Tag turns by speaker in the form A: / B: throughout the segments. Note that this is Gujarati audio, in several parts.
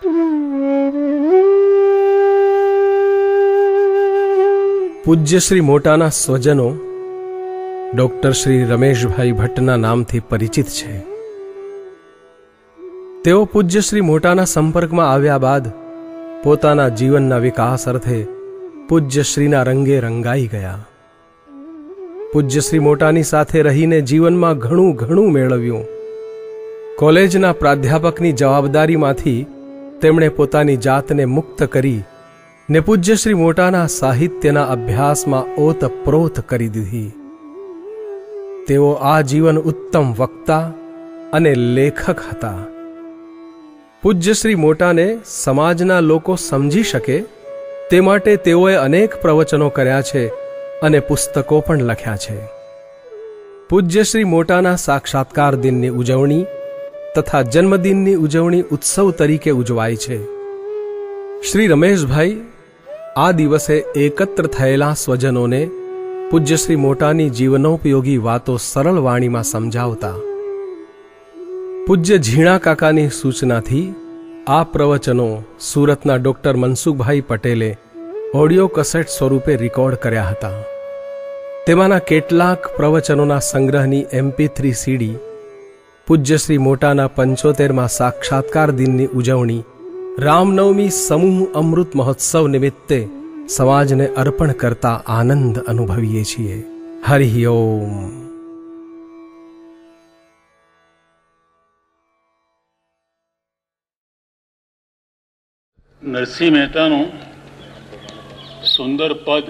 A: પૂજ્ય શ્રી મોટાના સ્વજનો ડોક્ટર શ્રી રમેશભાઈ ભટ્ટના નામથી પરિચિત છે. તેઓ પૂજ્ય શ્રી મોટાના સંપર્કમાં આવ્યા બાદ પોતાના જીવનના વિકાસ અર્થે પૂજ્ય શ્રીના રંગે રંગાઈ ગયા. પૂજ્ય શ્રી મોટાની સાથે રહીને જીવનમાં ઘણું મેળવ્યું. કોલેજના પ્રાધ્યાપકની જવાબદારીમાંથી તેમણે પોતાની જાતને મુક્ત કરી ને પૂજ્ય શ્રી મોટાના સાહિત્યના અભ્યાસમાં ઓતપ્રોત કરી દીધી. તેઓ આજીવન ઉત્તમ વક્તા અને લેખક હતા. પૂજ્ય શ્રી મોટાને સમાજના લોકો સમજી શકે તે માટે તેઓએ અનેક પ્રવચનો કર્યા છે અને પુસ્તકો પણ લખ્યા છે. પૂજ્ય શ્રી મોટાના સાક્ષાત્કાર દિનની ઉજવણી તથા જન્મદિનની ઉજવણી ઉત્સવ તરીકે ઉજવાય છે. શ્રી રમેશભાઈ આ દિવસે એકત્ર થયેલા સ્વજનોને પૂજ્ય શ્રી મોટાની જીવનોપયોગી વાતો સરળ વાણીમાં સમજાવતા. પૂજ્ય ઝીણા કાકાની સૂચનાથી આ પ્રવચનો સુરતના ડોક્ટર મનસુખભાઈ પટેલે ઓડિયો કસેટ સ્વરૂપે રેકોર્ડ કર્યા હતા. તેમાંના કેટલાક પ્રવચનોના સંગ્રહની MP3 CD પૂજ્ય શ્રી મોટાના 75મા સાક્ષાત્કાર દિનની ઉજવણી રામનવમી સમૂહ અમૃત મહોત્સવ નિમિત્તે સમાજને અર્પણ કરતા આનંદ અનુભવીએ છીએ. હરિ ઓમ.
B: નરસિંહ મહેતાનું સુંદર પદ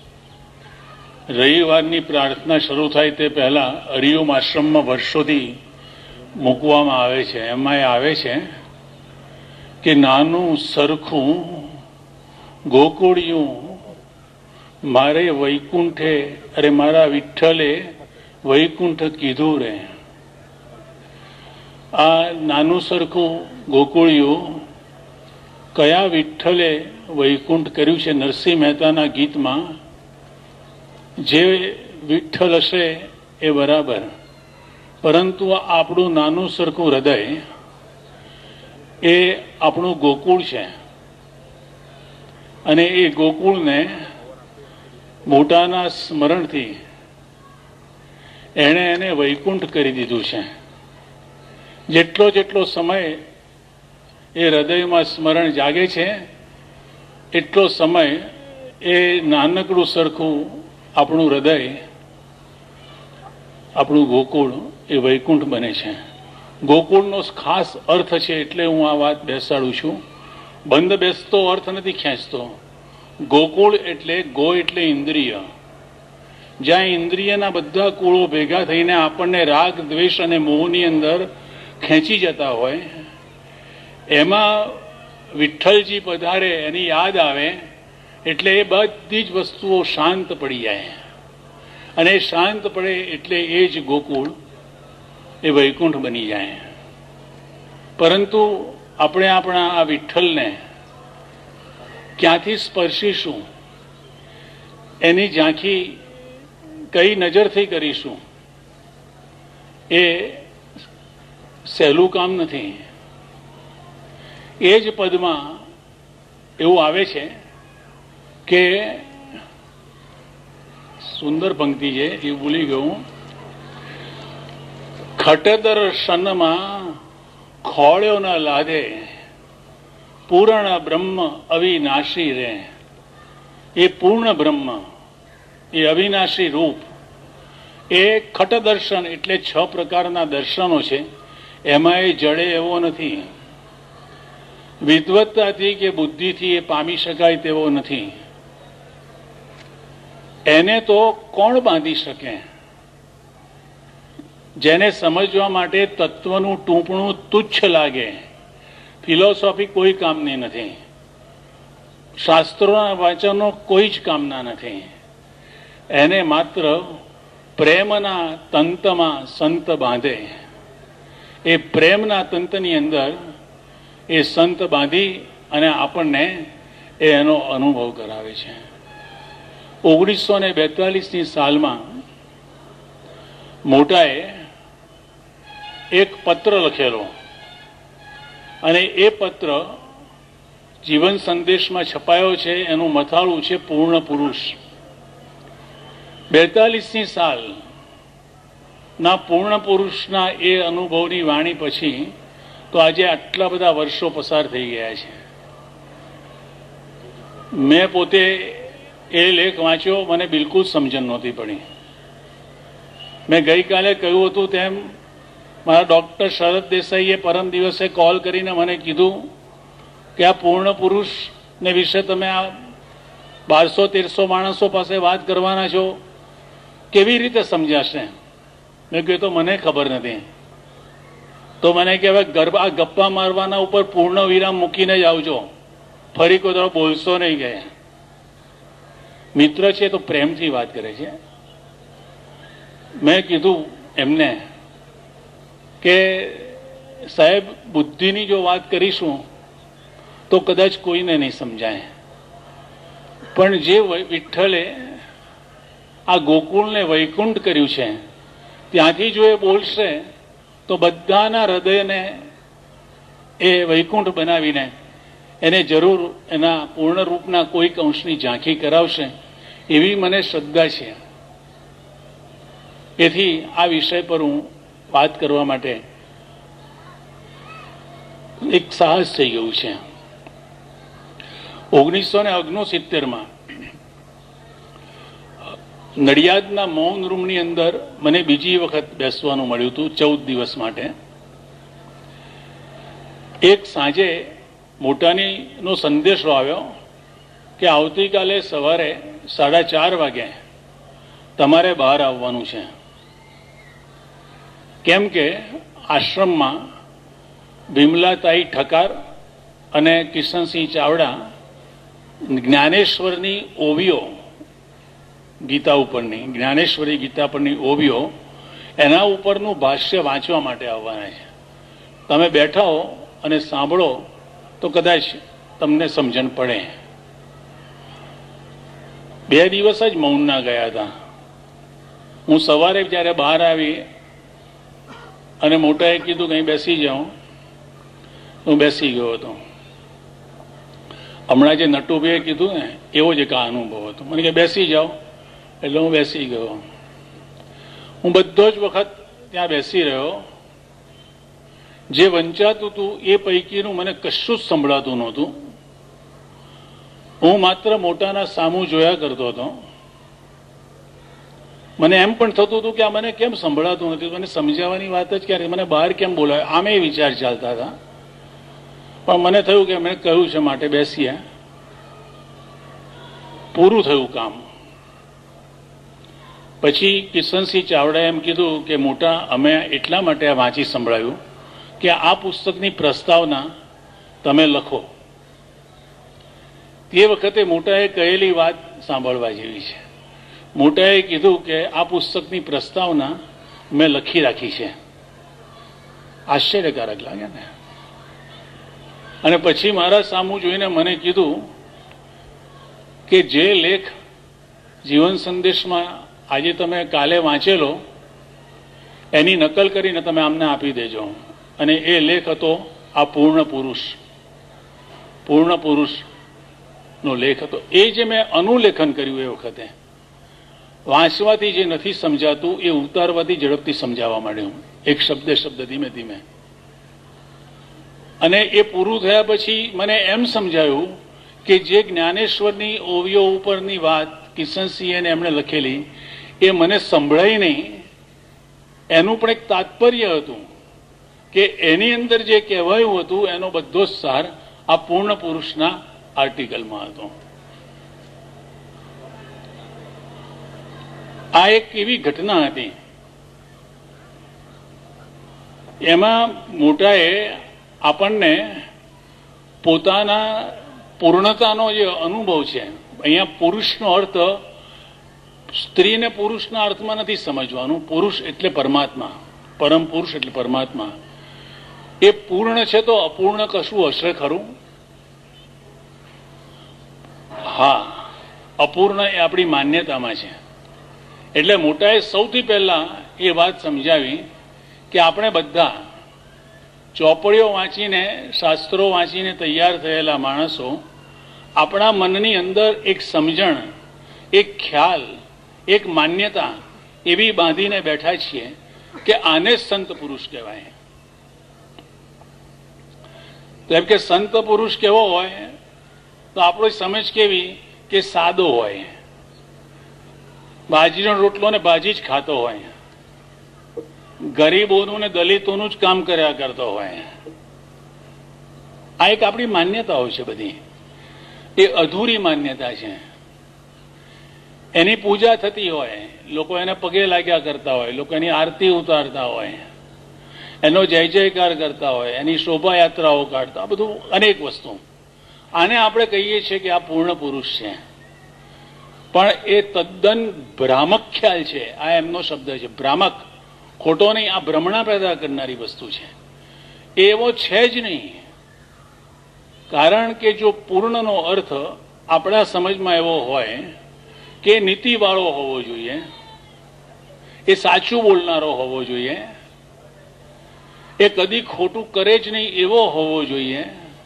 B: રવિવારની પ્રાર્થના શરૂ થાય તે પહેલા હરિઓમ આશ્રમમાં વર્ષોથી મૂકવામાં આવે છે. એમાં એ આવે છે કે નાનું સરખું ગોકુળિયું મારે વૈકુંઠે અરે મારા વિઠ્ઠલે વૈકુંઠ કીધું રે. આ નાનું સરખું ગોકુળિયું કયા વિઠ્ઠલે વૈકુંઠ કર્યું છે? નરસિંહ મહેતાના ગીતમાં જે વિઠ્ઠલ હશે એ બરાબર, પરંતુ આપણું નાનું સરખું હૃદય એ આપણું ગોકુળ છે અને એ ગોકુળને મોટાના સ્મરણથી એને વૈકુંઠ કરી દીધું છે. જેટલો સમય એ હૃદયમાં સ્મરણ જાગે છે એટલો સમય એ નાનકડું સરખું આપણું હૃદય, આપણું ગોકુળ એ વૈકુંઠ બને છે. ગોકુળનો ખાસ અર્થ છે એટલે હું આ વાત બેસાડું છું. બંધ બેસતો અર્થ નથી ખેંચતો. ગોકુળ એટલે ગો એટલે ઇન્દ્રિય. જ્યાં ઇન્દ્રિયના બધા કુળો ભેગા થઈને આપણને રાગ દ્વેષ અને મોહની અંદર ખેંચી જતા હોય, એમાં વિઠ્ઠલજી પધારે એની યાદ આવે એટલે એ બધી જ વસ્તુઓ શાંત પડી જાય અને શાંત પડે એટલે એ જ ગોકુળ એ વૈકુંઠ બની જાય. પરંતુ આપણે આપણા આ વિઠ્ઠલને ક્યાંથી સ્પર્શીશું, એની ઝાંખી કઈ નજરથી કરીશું, એ સહેલું કામ નથી. એ જ પદમાં એવું આવે છે કે સુંદર પંક્તિ છે, એ ભૂલી ગયું. ખટદર્શનમાં ખોળ્યો ન લાદે પૂર્ણ બ્રહ્મ અવિનાશી રે. એ પૂર્ણ બ્રહ્મ, એ અવિનાશી રૂપ, એ ખટદર્શન એટલે 6 પ્રકારના દર્શનો છે. એમાં એ જડે એવો નથી. વિદ્વત્તાથી કે બુદ્ધિથી એ પામી શકાય તેવો નથી. એને તો કોણ બાંધી શકે? જેને સમજવા માટે તત્વનું ટૂંપણું તુચ્છ લાગે, ફિલોસોફી કોઈ કામની નથી, શાસ્ત્રોના વાંચનો કોઈ જ કામના નથી. એને માત્ર પ્રેમના તંતમાં સંત બાંધે. એ પ્રેમના તંતની અંદર એ સંત બાંધી અને આપણને એનો અનુભવ કરાવે છે. 1942ની સાલમાં મોટાએ એક પત્ર લખેલો અને એ પત્ર જીવન સંદેશમાં છપાયો છે એનું મથાળું છે પૂર્ણ પુરુષ. 42મી સાલ ના પૂર્ણ પુરુષના એ અનુભવની વાણી પછી તો આજે આટલા બધા વર્ષો પસાર થઈ ગયા છે. મેં પોતે એ લેખ વાંચ્યો, મને બિલકુલ સમજણ નહોતી પડી. મેં ગઈકાલે કહ્યું હતું તેમ મારા ડૉક્ટર શરદ દેસાઈએ પરમ દિવસે કોલ કરીને મને કીધું કે આ પૂર્ણ પુરુષને વિશે તમે આ 1200-1300 માણસો પાસે વાત કરવાના છો, કેવી રીતે સમજાશે? મેં કહ્યું તો મને ખબર નથી. તો મને કે હવે આ ગપ્પા મારવાના ઉપર પૂર્ણ વિરામ મૂકીને જ આવજો, ફરી કોઈ તરફ બોલશો નહીં. ગયા મિત્ર છે તો પ્રેમથી વાત કરે છે. મેં કીધું એમને કે સાહેબ, બુદ્ધિની જો વાત કરીશું તો કદાચ કોઈને નહીં સમજાય, પણ જે વિઠ્ઠલે આ ગોકુળને વૈકુંઠ કર્યું છે ત્યાંથી જો એ બોલશે તો બધાના હૃદયને એ વૈકુંઠ બનાવીને એને જરૂર એના પૂર્ણ રૂપના કોઈક અંશની ઝાંખી કરાવશે એવી મને શ્રદ્ધા છે. એથી આ વિષય પર હું વાત કરવા માટે એક સાહસ થઈ ગયું છે. 1969માં નડિયાદના મૌન રૂમની અંદર મને બીજી વખત બેસવાનું મળ્યું હતું 14 દિવસ માટે. એક સાંજે મોટાનીનો સંદેશો આવ્યો કે આવતીકાલે સવારે 4:30 વાગે તમારે બહાર આવવાનું છે, કેમ કે આશ્રમમાં વિમલાતાઈ ઠકાર અને કિશનસિંહ ચાવડા જ્ઞાનેશ્વરની ઓવિયો, ગીતા ઉપરની જ્ઞાનેશ્વરી ગીતા પરની ઓવિયો, એના ઉપરનું ભાષ્ય વાંચવા માટે આવવાના છે. તમે બેઠા હો અને સાંભળો તો કદાચ તમને સમજણ પડે. 2 દિવસ જ મૌનના ગયા હતા. હું સવારે જ્યારે બહાર આવી અને મોટાએ કીધું કંઈ બેસી જાઉં, હું બેસી ગયો હતો. હમણાં જે નટુભાઈએ કીધું ને એવો જ એક અનુભવ હતો. મને કે બેસી જાઓ, એટલે હું બેસી ગયો. હું બધો જ વખત ત્યાં બેસી રહ્યો. જે વંચાતું હતું એ પૈકીનું મને કશું જ સંભળાતું નહોતું. હું માત્ર મોટાના સામું જોયા કરતો હતો. મને એમ પણ થતું હતું કે આ મને કેમ સંભળાતું નથી, મને સમજાવવાની વાત જ ક્યારે, મને બહાર કેમ બોલાવે, આમે વિચાર ચાલતા હતા. પણ મને થયું કે મેં કહ્યું છે માટે બેસીએ. પૂરું થયું કામ. પછી કિશનસિંહ ચાવડાએ એમ કીધું કે મોટા, અમે એટલા માટે આ વાંચી સંભળાવ્યું કે આ પુસ્તકની પ્રસ્તાવના તમે લખો. તે વખતે મોટાએ કહેલી વાત સાંભળવા જેવી છે. મોટાએ કીધું કે આ પુસ્તકની પ્રસ્તાવના મેં લખી રાખી છે. આશ્ચર્યકારક લાગે ને. અને પછી મારા સામું જોઈને મને કીધું કે જે લેખ જીવન સંદેશમાં આજે તમે કાલે વાંચેલો એની નકલ કરીને તમે આમને આપી દેજો. અને એ લેખ હતો આ પૂર્ણ પુરુષનો લેખ હતો. એ જે મેં અનુલેખન કર્યું એ વખતે વાંચવાથી જે નથી સમજાતું એ ઉતારવાથી ઝડપથી સમજાવવા માંડ્યું, એક શબ્દ ધીમે ધીમે. અને એ પૂરું થયા પછી મને એમ સમજાયું કે જે જ્ઞાનેશ્વરની ઓવિયો ઉપરની વાત કિશનસિંહે એમણે લખેલી એ મને સંભળાઈ નહીં. એનું પણ એક તાત્પર્ય હતું કે એની અંદર જે કહેવાયું હતું એનો બધો જ સાર આ પૂર્ણ પુરુષના આર્ટિકલમાં હતો. આ એક એવી ઘટના હતી. એમાં મોટાએ આપણને પોતાના પૂર્ણતાનો જે અનુભવ છે, અહીંયા પુરુષનો અર્થ સ્ત્રીને પુરુષના અર્થમાં નથી સમજવાનું. પુરુષ એટલે પરમાત્મા, પરમ પુરુષ એટલે પરમાત્મા. એ પૂર્ણ છે તો અપૂર્ણ કશું હશે ખરું? હા, અપૂર્ણ એ આપણી માન્યતામાં છે. એટલે મોટાએ સૌથી પહેલા એ વાત સમજાવી કે આપણે બધા ચોપડીઓ વાંચીને, શાસ્ત્રો વાંચીને તૈયાર થયેલા માણસો આપણા મનની અંદર એક સમજણ, એક ખ્યાલ, એક માન્યતા એવી બાંધીને બેઠા છીએ કે આને સંત પુરુષ કહેવાય. તો એમ કે સંત પુરુષ કેવો હોય તો આપણો સમજ કેવી કે સાદો હોય, બાજીનો રોટલો ને ભાજી જ ખાતો હોય, ગરીબોનું ને દલિતોનું જ કામ કર્યા કરતો હોય. આ એક આપણી માન્યતાઓ છે બધી. એ અધૂરી માન્યતા છે. એની પૂજા થતી હોય, લોકો એને પગે લાગ્યા કરતા હોય, લોકો એની આરતી ઉતારતા હોય, એનો જય જયકાર કરતા હોય, એની શોભાયાત્રાઓ કાઢતા, આ બધું અનેક વસ્તુ. આને આપણે કહીએ છીએ કે આ પૂર્ણ પુરુષ છે. પણ એ તદ્દન ભ્રામક ખ્યાલ છે. આ એમનો શબ્દ છે, ભ્રામક. ખોટો નહીં, આ ભ્રમણા પેદા કરનારી વસ્તુ છે. એવો છે જ નહીં. કારણ કે જો પૂર્ણનો અર્થ આપણા સમજમાં એવો હોય કે નીતિવાળો હોવો જોઈએ, એ સાચું બોલનારો હોવો જોઈએ, એ કદી ખોટું કરે જ નહીં એવો હોવો જોઈએ,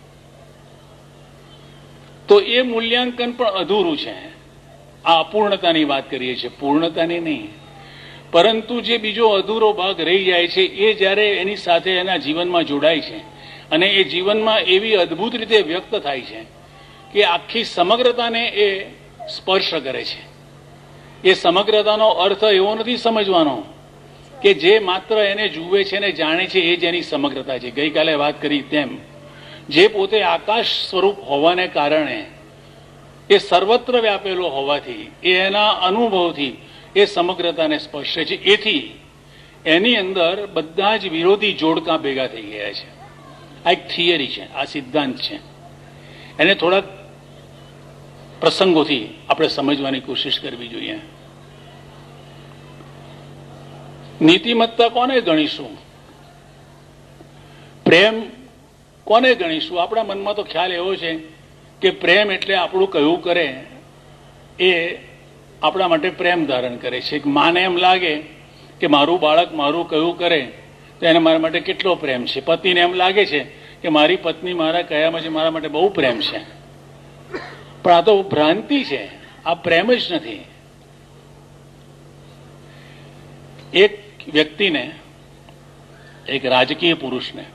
B: તો એ મૂલ્યાંકન પણ અધૂરું છે. આ અપૂર્ણતાની વાત કરીએ છીએ, પૂર્ણતાની નહીં. પરંતુ જે બીજો અધૂરો ભાગ રહી જાય છે એ જ્યારે એની સાથે એના જીવનમાં જોડાય છે અને એ જીવનમાં એવી અદ્ભુત રીતે વ્યક્ત થાય છે કે આખી સમગ્રતાને એ સ્પર્શ કરે છે. એ સમગ્રતાનો અર્થ એવો નથી સમજવાનો કે જે માત્ર એને જુએ છે ને જાણે છે એ જ એની સમગ્રતા છે. ગઈકાલે વાત કરી તેમ જે પોતે આકાશ સ્વરૂપ હોવાને કારણે, એ સર્વત્ર વ્યાપેલો હોવાથી, એ એના અનુભવથી એ સમગ્રતાને સ્પર્શે છે. એથી એની અંદર બધા જ વિરોધી જોડકા ભેગા થઈ ગયા છે. આ એક થિયરી છે, આ સિદ્ધાંત છે. એને થોડાક પ્રસંગોથી આપણે સમજવાની કોશિશ કરવી જોઈએ. નીતિમત્તા કોને ગણીશું? પ્રેમ કોને ગણીશું? આપણા મનમાં તો ખ્યાલ એવો છે કે પ્રેમ એટલે આપણું કયું કરે એ આપણા માટે પ્રેમ ધારણ કરે છે. માને એમ લાગે કે મારું બાળક મારું કયું કરે તો એને મારા માટે કેટલો પ્રેમ છે. પતિને એમ લાગે છે કે મારી પત્ની મારા કયામાં છે, મારા માટે બહુ પ્રેમ છે. પણ આ તો ભ્રાંતિ છે, આ પ્રેમ જ નથી. એક વ્યક્તિને, એક રાજકીય પુરુષને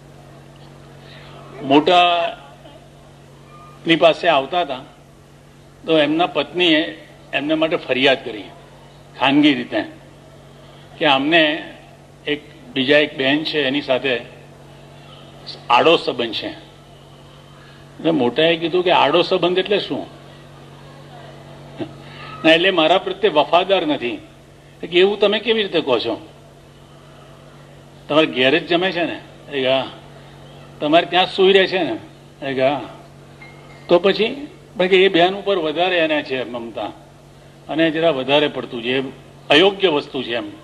B: મોટાની પાસે આવતા હતા તો એમના પત્નીએ એમના માટે ફરિયાદ કરી ખાનગી રીતે કે અમને બીજા એક બહેન છે એની સાથે આડો સંબંધ છે. એટલે મોટાએ કીધું કે આડો સંબંધ એટલે શું? ના, એટલે મારા પ્રત્યે વફાદાર નથી. કે એવું તમે કેવી રીતે કહો છો? તમારે ઘેર જ જમે છે ને? હા. તમારે ત્યાં સુઈ રહે છે ને? હા. તો પછી એ બહેન ઉપર વધારે એને છે મમતા, અને જરા વધારે પડતું છે, અયોગ્ય વસ્તુ છે એમ.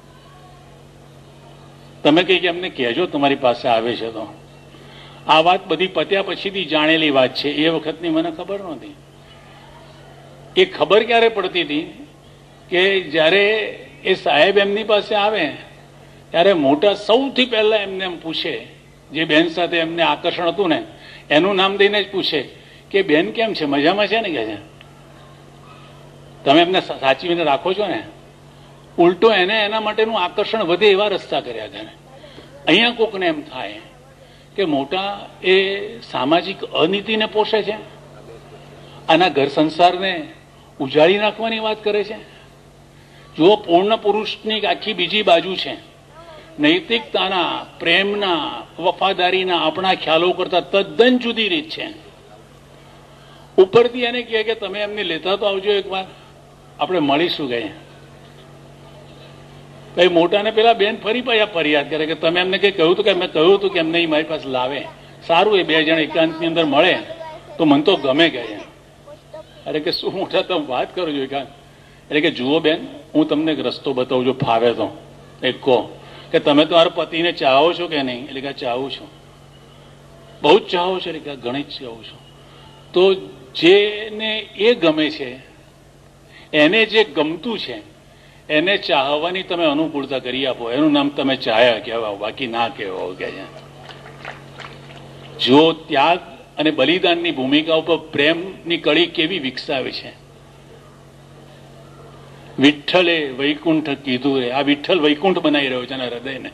B: તમે કઈ કે એમને કહેજો તમારી પાસે આવે છે તો. આ વાત બધી પત્યા પછીથી જાણેલી વાત છે, એ વખતની મને ખબર નહોતી. એ ખબર ક્યારે પડતી હતી કે જ્યારે એ સાહેબ એમની પાસે આવે ત્યારે મોટા સૌથી પહેલા એમને એમ પૂછે, જે બેન સાથે એમને આકર્ષણ હતું ને એનું નામ દઈને જ પૂછે કે બેન કેમ છે, મજામાં છે ને? કે છે તમે એમને સાચવીને રાખો છો ને? ઉલટો એને એના માટેનું આકર્ષણ વધે એવા રસ્તા કર્યા કરે. અહીંયા કોકને એમ થાય કે મોટા એ સામાજિક અનીતિને પોષે છે, આના ઘર સંસારને ઉજાળી નાખવાની વાત કરે છે. જો પૂર્ણ પુરુષની આખી બીજી બાજુ છે, નૈતિકતાના, પ્રેમના, વફાદારીના આપણા ખ્યાલો કરતા તદ્દન જુદી રીત છે. ઉપરથી એને કહે કે તમે એમને લેતા તો આવજો એકવાર, આપણે મળીશું. ગયે કઈ મોટાને પેલા બેન ફરી પાછા ફરિયાદ કરે કે તમે એમને કઈ કહ્યું હતું કે મેં કહ્યું હતું કે એમને મારી પાસે લાવે. સારું, એ બે જણ એકાંતની અંદર મળે તો મને તો ગમે. ગયા અરે કે શું મોટા તમે વાત કરો છો એકાંત? એટલે કે જુઓ બેન, હું તમને એક રસ્તો બતાવું છું, ફાવે તો એક કહો કે તમે તમારા પતિને ચાહો છો કે નહીં? એટલે કે ચાહું છું. બહુ જ ચાહો છો? એટલે કે ઘણી જ ચાહું છું. તો જેને એ ગમે છે, એને જે ગમતું છે એને ચાહવાની તમે અનુકૂળતા કરી આપો. એનું નામ તમે ચાહ્યા કહેવાઓ, બાકી ના કહેવાઓ. કે જો ત્યાગ અને બલિદાનની ભૂમિકા ઉપર પ્રેમની કળી કેવી વિકસાવે છે. વિઠ્ઠલે વૈકુંઠ કીધું રે, આ વિઠ્ઠલ વૈકુંઠ બનાવી રહ્યો છે એના હૃદયને.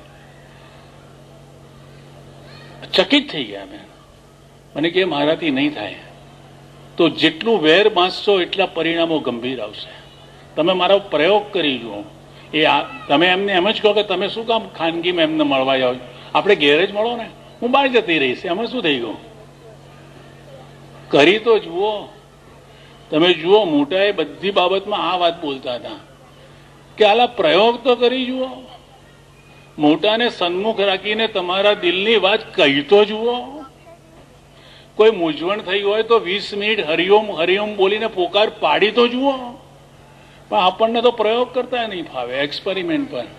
B: ચકિત થઈ ગયા મેં, મને કે મારાથી નહીં થાય. તો જેટલું વેર બાંધશો એટલા પરિણામો ગંભીર આવશે. તમે મારો પ્રયોગ કરી જુઓ. તમે એમને એમ જ કહો કે તમે શું કામ ખાનગીમાં એમને મળવા જાઓ, આપણે ઘેર જ મળો ને, હું બહાર જતી રહીશ, એમાં શું થઈ ગયું? કરી તો જુઓ. તમે જુઓ, મોટાએ બધી બાબતમાં આ વાત બોલતા હતા કે આલા પ્રયોગ તો કરી જુઓ. મોટાને સન્મુખ રાખીને તમારા દિલની વાત કહી તો જુઓ. કોઈ મૂંઝવણ થઈ હોય તો 20 મિનિટ હરિઓમ હરિઓમ બોલીને પોકાર પાડી તો જુઓ. પણ આપણને તો પ્રયોગ કરતા નહીં ફાવે. એક્સપેરિમેન્ટ પર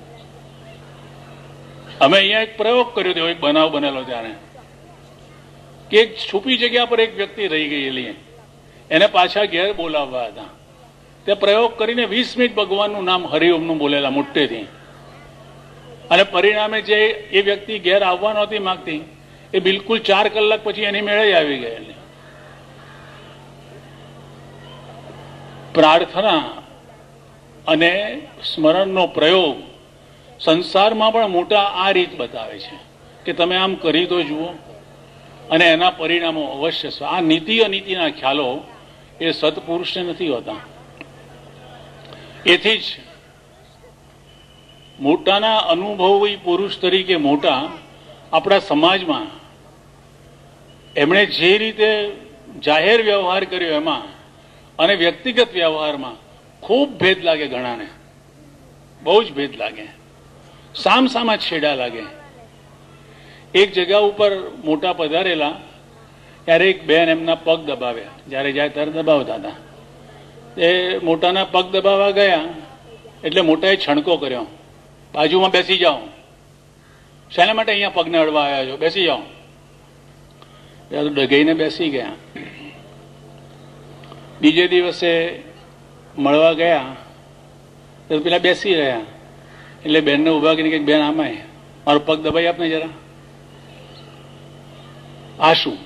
B: અમે અહીંયા એક પ્રયોગ કર્યો હતો, એક બનાવ બનેલો ત્યારે કે એક છુપી જગ્યા પર એક વ્યક્તિ રહી ગયેલી, એને પાછા ઘેર બોલાવવા હતા. તે પ્રયોગ કરીને 20 મિનિટ ભગવાનનું નામ હરિઓમનું બોલેલા મોટેથી, અને પરિણામે જે એ વ્યક્તિ ઘેર આવવા નહોતી માંગતી એ બિલકુલ 4 કલાક પછી એની મેળે આવી ગયેલી. પ્રાર્થના અને સ્મરણનો પ્રયોગ સંસારમાં પણ મોટા આ રીત બતાવે છે કે તમે આમ કરી તો જુઓ, અને એના પરિણામો અવશ્ય. આ નીતિ અનીતિના ખ્યાલો એ સત્પુરુષને નથી હોતા. એથી જ મોટાના અનુભવી પુરુષ તરીકે મોટા આપણા સમાજમાં એમણે જે રીતે જાહેર વ્યવહાર કર્યો એમાં અને વ્યક્તિગત વ્યવહારમાં ખૂબ ભેદ લાગે. ઘણાને બહુ જ ભેદ લાગે, સામસામા છેડા લાગે. એક જગ્યા ઉપર મોટા પધારેલા ત્યારે એક બેન એમના પગ દબાવ્યા, જ્યારે જાય ત્યારે દબાવતા હતા. એ મોટાના પગ દબાવવા ગયા એટલે મોટાએ છણકો કર્યો, બાજુમાં બેસી જાઓ. શાના માટે અહીંયા પગને અડવા આવ્યા છો, બેસી જાઓ. તો ડગાઈને બેસી ગયા. બીજે દિવસે મળવા ગયા તો પેલા બેસી રહ્યા એટલે બેનને ઉભા કરીને કે બેન આમાં મારો પગ દબાઈ આપને જરા. આ શું?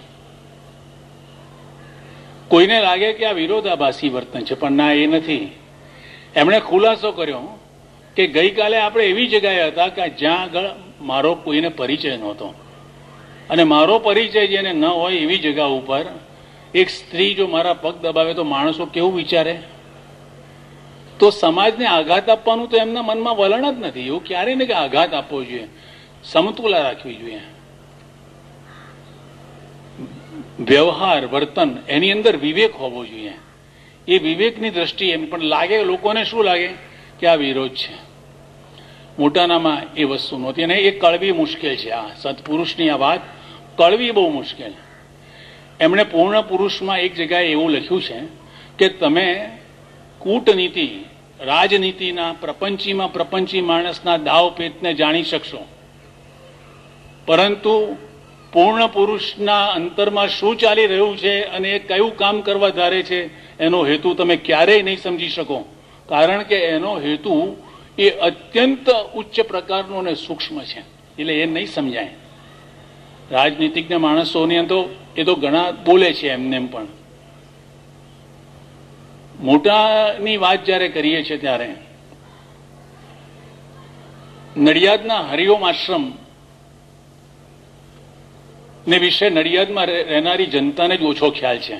B: કોઈને લાગે કે આ વિરોધાભાસી વર્તન છે, પણ ના, એ નથી. એમણે ખુલાસો કર્યો કે ગઈકાલે આપણે એવી જગ્યાએ હતા કે જ્યાં આગળ મારો કોઈને પરિચય નહોતો, અને મારો પરિચય જેને ન હોય એવી જગ્યા ઉપર એક સ્ત્રી જો મારા પગ દબાવે તો માણસો કેવું વિચારે? તો સમાજને આઘાત આપવાનું તો એમના મનમાં વલણ જ નથી. એવું ક્યારેય નહીં કે આઘાત આપવો જોઈએ, સમતુલા રાખવી જોઈએ. વ્યવહાર વર્તન એની અંદર વિવેક હોવો જોઈએ. એ વિવેકની દ્રષ્ટિએ એમ પણ લાગે, લોકોને શું લાગે કે આ વિરોધ છે. મોટાનામાં એ વસ્તુ નહોતી, અને એ કળવી મુશ્કેલ છે. આ સત્પુરુષની આ વાત કળવી બહુ મુશ્કેલ. એમણે પૂર્ણ પુરુષમાં એક જગ્યાએ એવું લખ્યું છે કે તમે કૂટનીતિ રાજનીતિના પ્રપંચી માણસના દાવ પેચને જાણી શકશો, પરંતુ પૂર્ણ પુરુષના અંતરમાં શું ચાલી રહ્યું છે અને એ કયું કામ કરવા ધારે છે એનો હેતુ તમે ક્યારેય નહીં સમજી શકો. કારણ કે એનો હેતુ એ અત્યંત ઉચ્ચ પ્રકારનો અને સૂક્ષ્મ છે, એટલે એ નહીં સમજાય. રાજનીતિજ્ઞ માણસોની તો એ તો ઘણા બોલે છે એમને એમ, પણ મોટાની વાત જ્યારે કરીએ છીએ ત્યારે નડિયાદના હરિઓમ આશ્રમ ને વિશે નડિયાદમાં રહેનારી જનતાને જ ઓછો ખ્યાલ છે.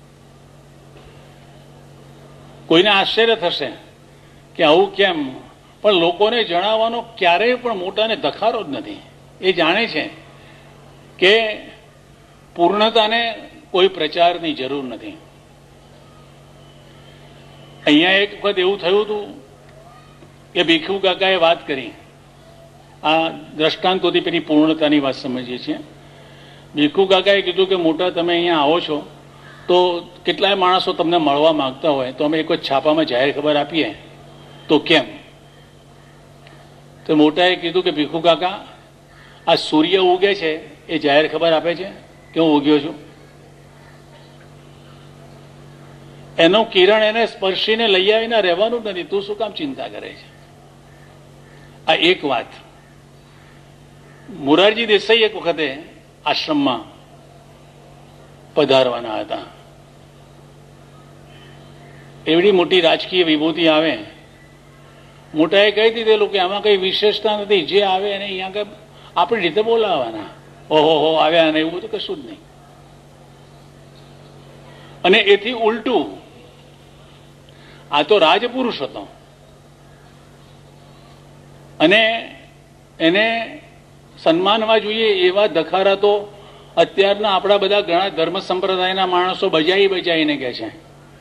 B: કોઈને આશ્ચર્ય થશે કે આવું કેમ, પણ લોકોને જણાવવાનો ક્યારેય પણ મોટાને ધખારો જ નથી. એ જાણે છે કે પૂર્ણતાને કોઈ પ્રચારની જરૂર નથી. અહીંયા એક વખત એવું થયું હતું કે ભીખુ કાકાએ વાત કરી, આ દ્રષ્ટાંતોથી પેલી પૂર્ણતાની વાત સમજીએ છીએ. ભીખુ કાકાએ કીધું કે મોટા તમે અહીંયા આવો છો તો કેટલાય માણસો તમને મળવા માંગતા હોય તો અમે એક જ છાપામાં જાહેર ખબર આપીએ, તો કેમ? તો મોટાએ કીધું કે ભીખુ કાકા, આ સૂર્ય ઉગે છે એ જાહેર ખબર આપે છે કે હું ઉગ્યો છું? એનો કિરણ એને સ્પર્શીને લઈ આવીને રહેવાનું જ નથી, તું શું કામ ચિંતા કરે છે? આ એક વાત. મોરારજી દેસાઈ એક વખતે આશ્રમમાં પધારવાના હતા. એવડી મોટી રાજકીય વિભૂતિ આવે, મોટાએ કહી દીધેલું કે આમાં કઈ વિશેષતા નથી, જે આવે એને અહીંયા આપણી રીતે બોલાવવાના. ઓહો હો આવ્યા ને એવું તો કશું જ નહીં. અને એથી ઉલટું આ તો રાજપુરુષ હતો અને એને સન્માનવા જોઈએ એવા દખારા તો અત્યારના આપણા બધા ઘણા ધર્મ સંપ્રદાયના માણસો બજાઈને કહે છે.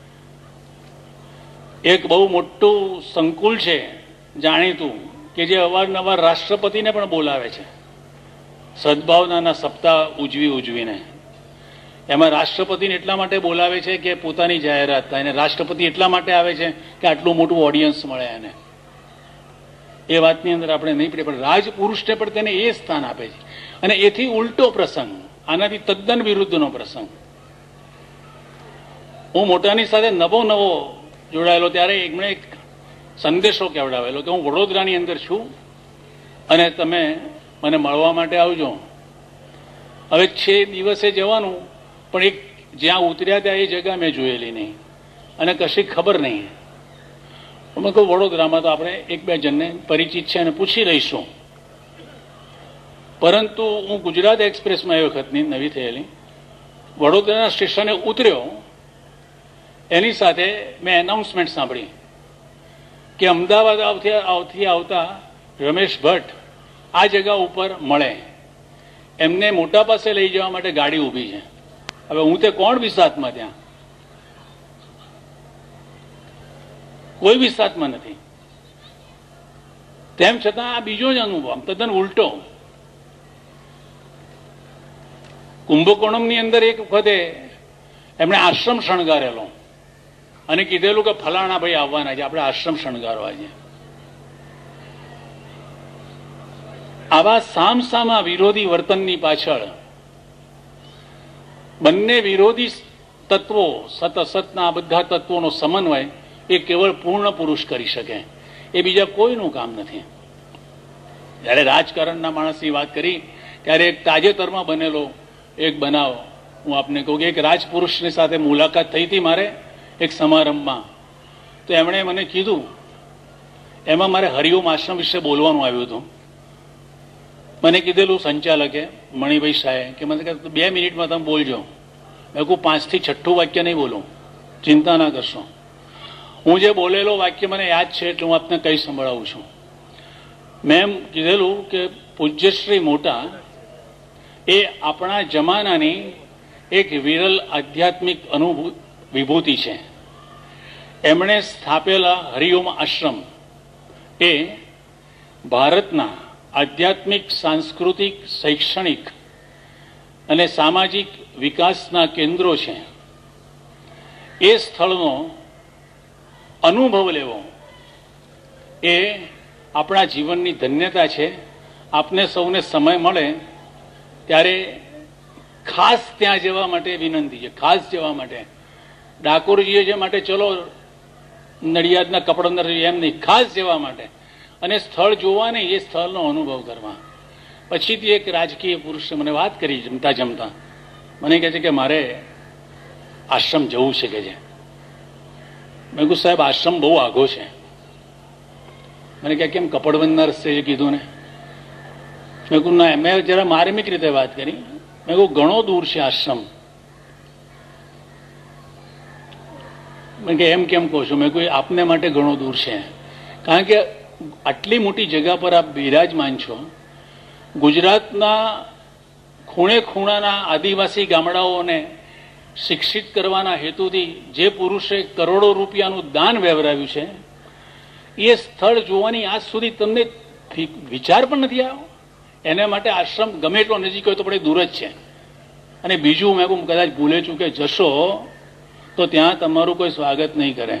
B: એક બહુ મોટું સંકુલ છે જાણીતું કે જે અવારનવાર રાષ્ટ્રપતિને પણ બોલાવે છે સદભાવનાના સપ્તાહ ઉજવીને. એમાં રાષ્ટ્રપતિને એટલા માટે બોલાવે છે કે પોતાની જાહેરાત થાય, અને રાષ્ટ્રપતિ એટલા માટે આવે છે કે આટલું મોટું ઓડિયન્સ મળે એને. એ વાતની અંદર આપણે નહીં પડે, પણ રાજપુરુષને પણ તેને એ સ્થાન આપે છે. અને એથી ઉલટો પ્રસંગ, આનાથી તદ્દન વિરુદ્ધનો પ્રસંગ. હું મોટાની સાથે નવો જોડાયેલો ત્યારે એમણે એક સંદેશો કહેવડાવેલો કે હું વડોદરાની અંદર છું અને તમે મને મળવા માટે આવજો. હવે 6 દિવસે જવાનું, પણ એક જ્યાં ઉતર્યા ત્યાં એ જગ્યા મેં જોયેલી નહીં અને કશી ખબર નહીં. મેં કહું વડોદરામાં તો આપણે 1-2 જણને પરિચિત છે અને પૂછી લઈશું. પરંતુ હું ગુજરાત એક્સપ્રેસમાં એ વખતની નવી થયેલી વડોદરાના સ્ટેશને ઉતર્યો, એની સાથે મેં એનાઉન્સમેન્ટ સાંભળી કે અમદાવાદ આવતા રમેશ ભટ્ટ આ જગ્યા ઉપર મળે, એમને મોટા પાસે લઈ જવા માટે ગાડી ઊભી છે. હવે હું તે કોણ વિસાતમાં, ત્યાં કોઈ વિસાતમાં નથી. તેમ છતાં આ બીજો જ અનુભવ, તદ્દન ઉલટો. કુંભકોણમની અંદર એક વખતે એમણે આશ્રમ શણગારેલો અને કીધેલું કે ફલાણા ભાઈ આવવાના છે, આપણે આશ્રમ શણગારવા છે. આવા સામસામા વિરોધી વર્તનની પાછળ બંને વિરોધી તત્વો, સત અસતના બધા તત્વોનો સમન્વય એ કેવળ પૂર્ણ પુરુષ કરી શકે, એ બીજા કોઈનું કામ નથી. જ્યારે રાજકારણના માણસની વાત કરી ત્યારે એક તાજેતરમાં બનેલો એક બનાવ હું આપને કહું કે એક રાજપુરુષની સાથે મુલાકાત થઈ હતી મારે એક સમારંભમાં. તો એમણે મને કીધું, એમાં મારે હરિઓમ આશ્રમ વિશે બોલવાનું આવ્યું હતું. મને કીધેલું સંચાલકે મણિભાઈ શાહે કે મને કહે 2 મિનિટમાં તમે બોલજો. મેં કહું 5 થી 6 વાક્ય નહીં બોલું, ચિંતા ના કરશો. હું જે બોલેલો વાક્ય મને યાદ છે એટલે હું આપને કહી સંભળાવું છું. મેં કીધેલું કે પૂજ્યશ્રી મોટા એ આપણા જમાનાની એક વિરલ આધ્યાત્મિક વિભૂતિ છે. એમણે સ્થાપેલા હરિઓમ આશ્રમ એ ભારતના આધ્યાત્મિક, સાંસ્કૃતિક, શૈક્ષણિક અને સામાજિક વિકાસના કેન્દ્રો છે. એ સ્થળનો અનુભવ લેવો એ આપણા જીવનની ધન્યતા છે. આપને સૌને સમય મળે ત્યારે ખાસ ત્યાં જવા માટે વિનંતી છે, ખાસ જવા માટે. ડાકોર જઈએ છે માટે ચલો નડિયાદના કપડંદર એમ નહીં, ખાસ જવા માટે અને સ્થળ જોવા નહીં, એ સ્થળનો અનુભવ કરવા. પછીથી એક રાજકીય પુરુષે મને વાત કરી જમતા મને કહે છે કે મારે આશ્રમ જવું છે કે છે. મેં કહ્યું સાહેબ આશ્રમ બહુ આઘો છે. મને કહે કેમ, કપડવંદના રસ્તે કીધું ને? મેં કહ્યું ના, મેં જરા માર્મિક રીતે વાત કરી. મેં કહ્યું ઘણો દૂર છે આશ્રમ. મેં કે એમ કેમ કહો છો? મેં કહ્યું આપને માટે ઘણો દૂર છે, કારણ કે આટલી મોટી જગ્યા પર આપ બિરાજમાન છો. ગુજરાતના ખૂણે ખૂણાના આદિવાસી ગામડાઓને શિક્ષિત કરવાના હેતુથી જે પુરુષે કરોડો રૂપિયાનું દાન વેવરાવ્યું છે, એ સ્થળ જોવાની આજ સુધી તમને વિચાર પણ નથી આવ્યો. એને માટે આશ્રમ ગમે એટલો નજીક હોય તો પણ દૂર જ છે. અને બીજું મેં કહું કદાચ ભૂલે ચૂકે જશો તો ત્યાં તમારું કોઈ સ્વાગત નહીં કરે,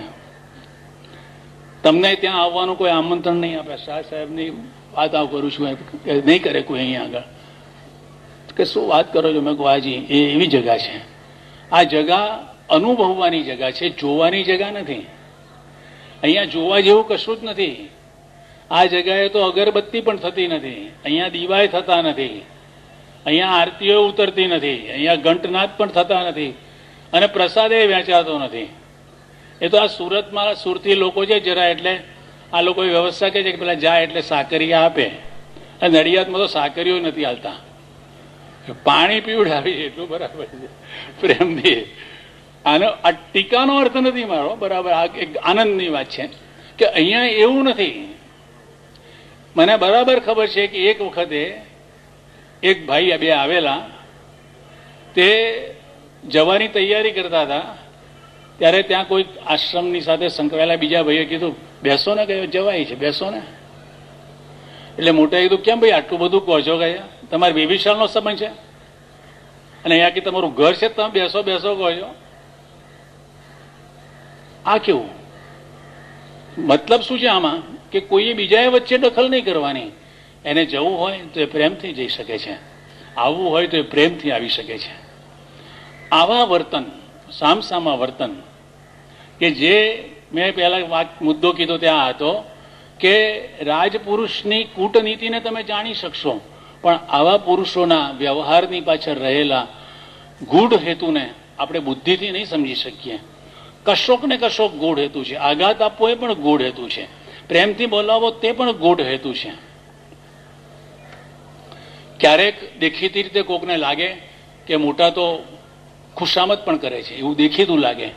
B: તમને ત્યાં આવવાનું કોઈ આમંત્રણ નહીં આપે. શાહ સાહેબની વાત આવ કરું છું, નહીં કરે કોઈ અહીંયા આગળ. કે શું વાત કરો છો? મેં કહું હાજી, એ એવી જગા છે. આ જગા અનુભવવાની જગા છે, જોવાની જગા નથી. અહીંયા જોવા જેવું કશું જ નથી. આ જગ્યાએ તો અગરબત્તી પણ થતી નથી, અહીંયા દીવાય થતા નથી. અહીંયા આરતીઓ ઉતરતી નથી, અહીંયા ઘંટનાદ પણ થતા નથી અને પ્રસાદ એ વેચાતો નથી. એ તો આ સુરતમાં સુરતી લોકો છે જરા, એટલે આ લોકો વ્યવસ્થા કે છે કે પેલા જાય એટલે સાકરિયા આપે. અને નડિયાદમાં તો સાકરીઓ નથી હાલતા, પાણી પીવડાવી એટલું બરાબર છે પ્રેમથી. આનો આ ટીકાનો અર્થ નથી મારો, બરાબર. આ એક આનંદની વાત છે કે અહીંયા એવું નથી. મને બરાબર ખબર છે કે એક વખતે એક ભાઈ બે આવેલા, તે જવાની તૈયારી કરતા હતા, ત્યારે ત્યાં કોઈ આશ્રમની સાથે સંકળાયેલા બીજા ભાઈએ કીધું બેસો ને, કયો જવાય છે બેસો ને. એટલે મોટા કીધું કેમ ભાઈ આટલું બધું કહો છો, ગયા તમારે બેબીશાળનો સંબંધ છે અને અહીંયા કે તમારું ઘર છે, તમે બેસો બેસો કહો છો. આ કેવું મતલબ શું છે આમાં? કે કોઈએ બીજાએ વચ્ચે દખલ નહીં કરવાની. એને જવું હોય તો એ પ્રેમથી જઈ શકે છે, આવવું હોય તો એ પ્રેમથી આવી શકે છે. આવા વર્તન, સામસામા વર્તન, કે જે મેં પહેલા મુદ્દો કીધો ત્યાં હતો કે રાજપુરુષની કૂટનીતિને તમે જાણી શકશો, પણ આવા પુરુષોના વ્યવહારની પાછળ રહેલા ગૂઢ હેતુને આપણે બુદ્ધિથી નહીં સમજી શકીએ. કશોક ને કશોક ગૂઢ હેતુ છે. આઘાત આપવો એ પણ ગૂઢ હેતુ છે, પ્રેમથી બોલાવો તે પણ ગૂઢ હેતુ છે. ક્યારેક દેખીતી રીતે કોકને લાગે કે મોટા તો ખુશામત પણ કરે છે, એવું દેખીતું લાગે,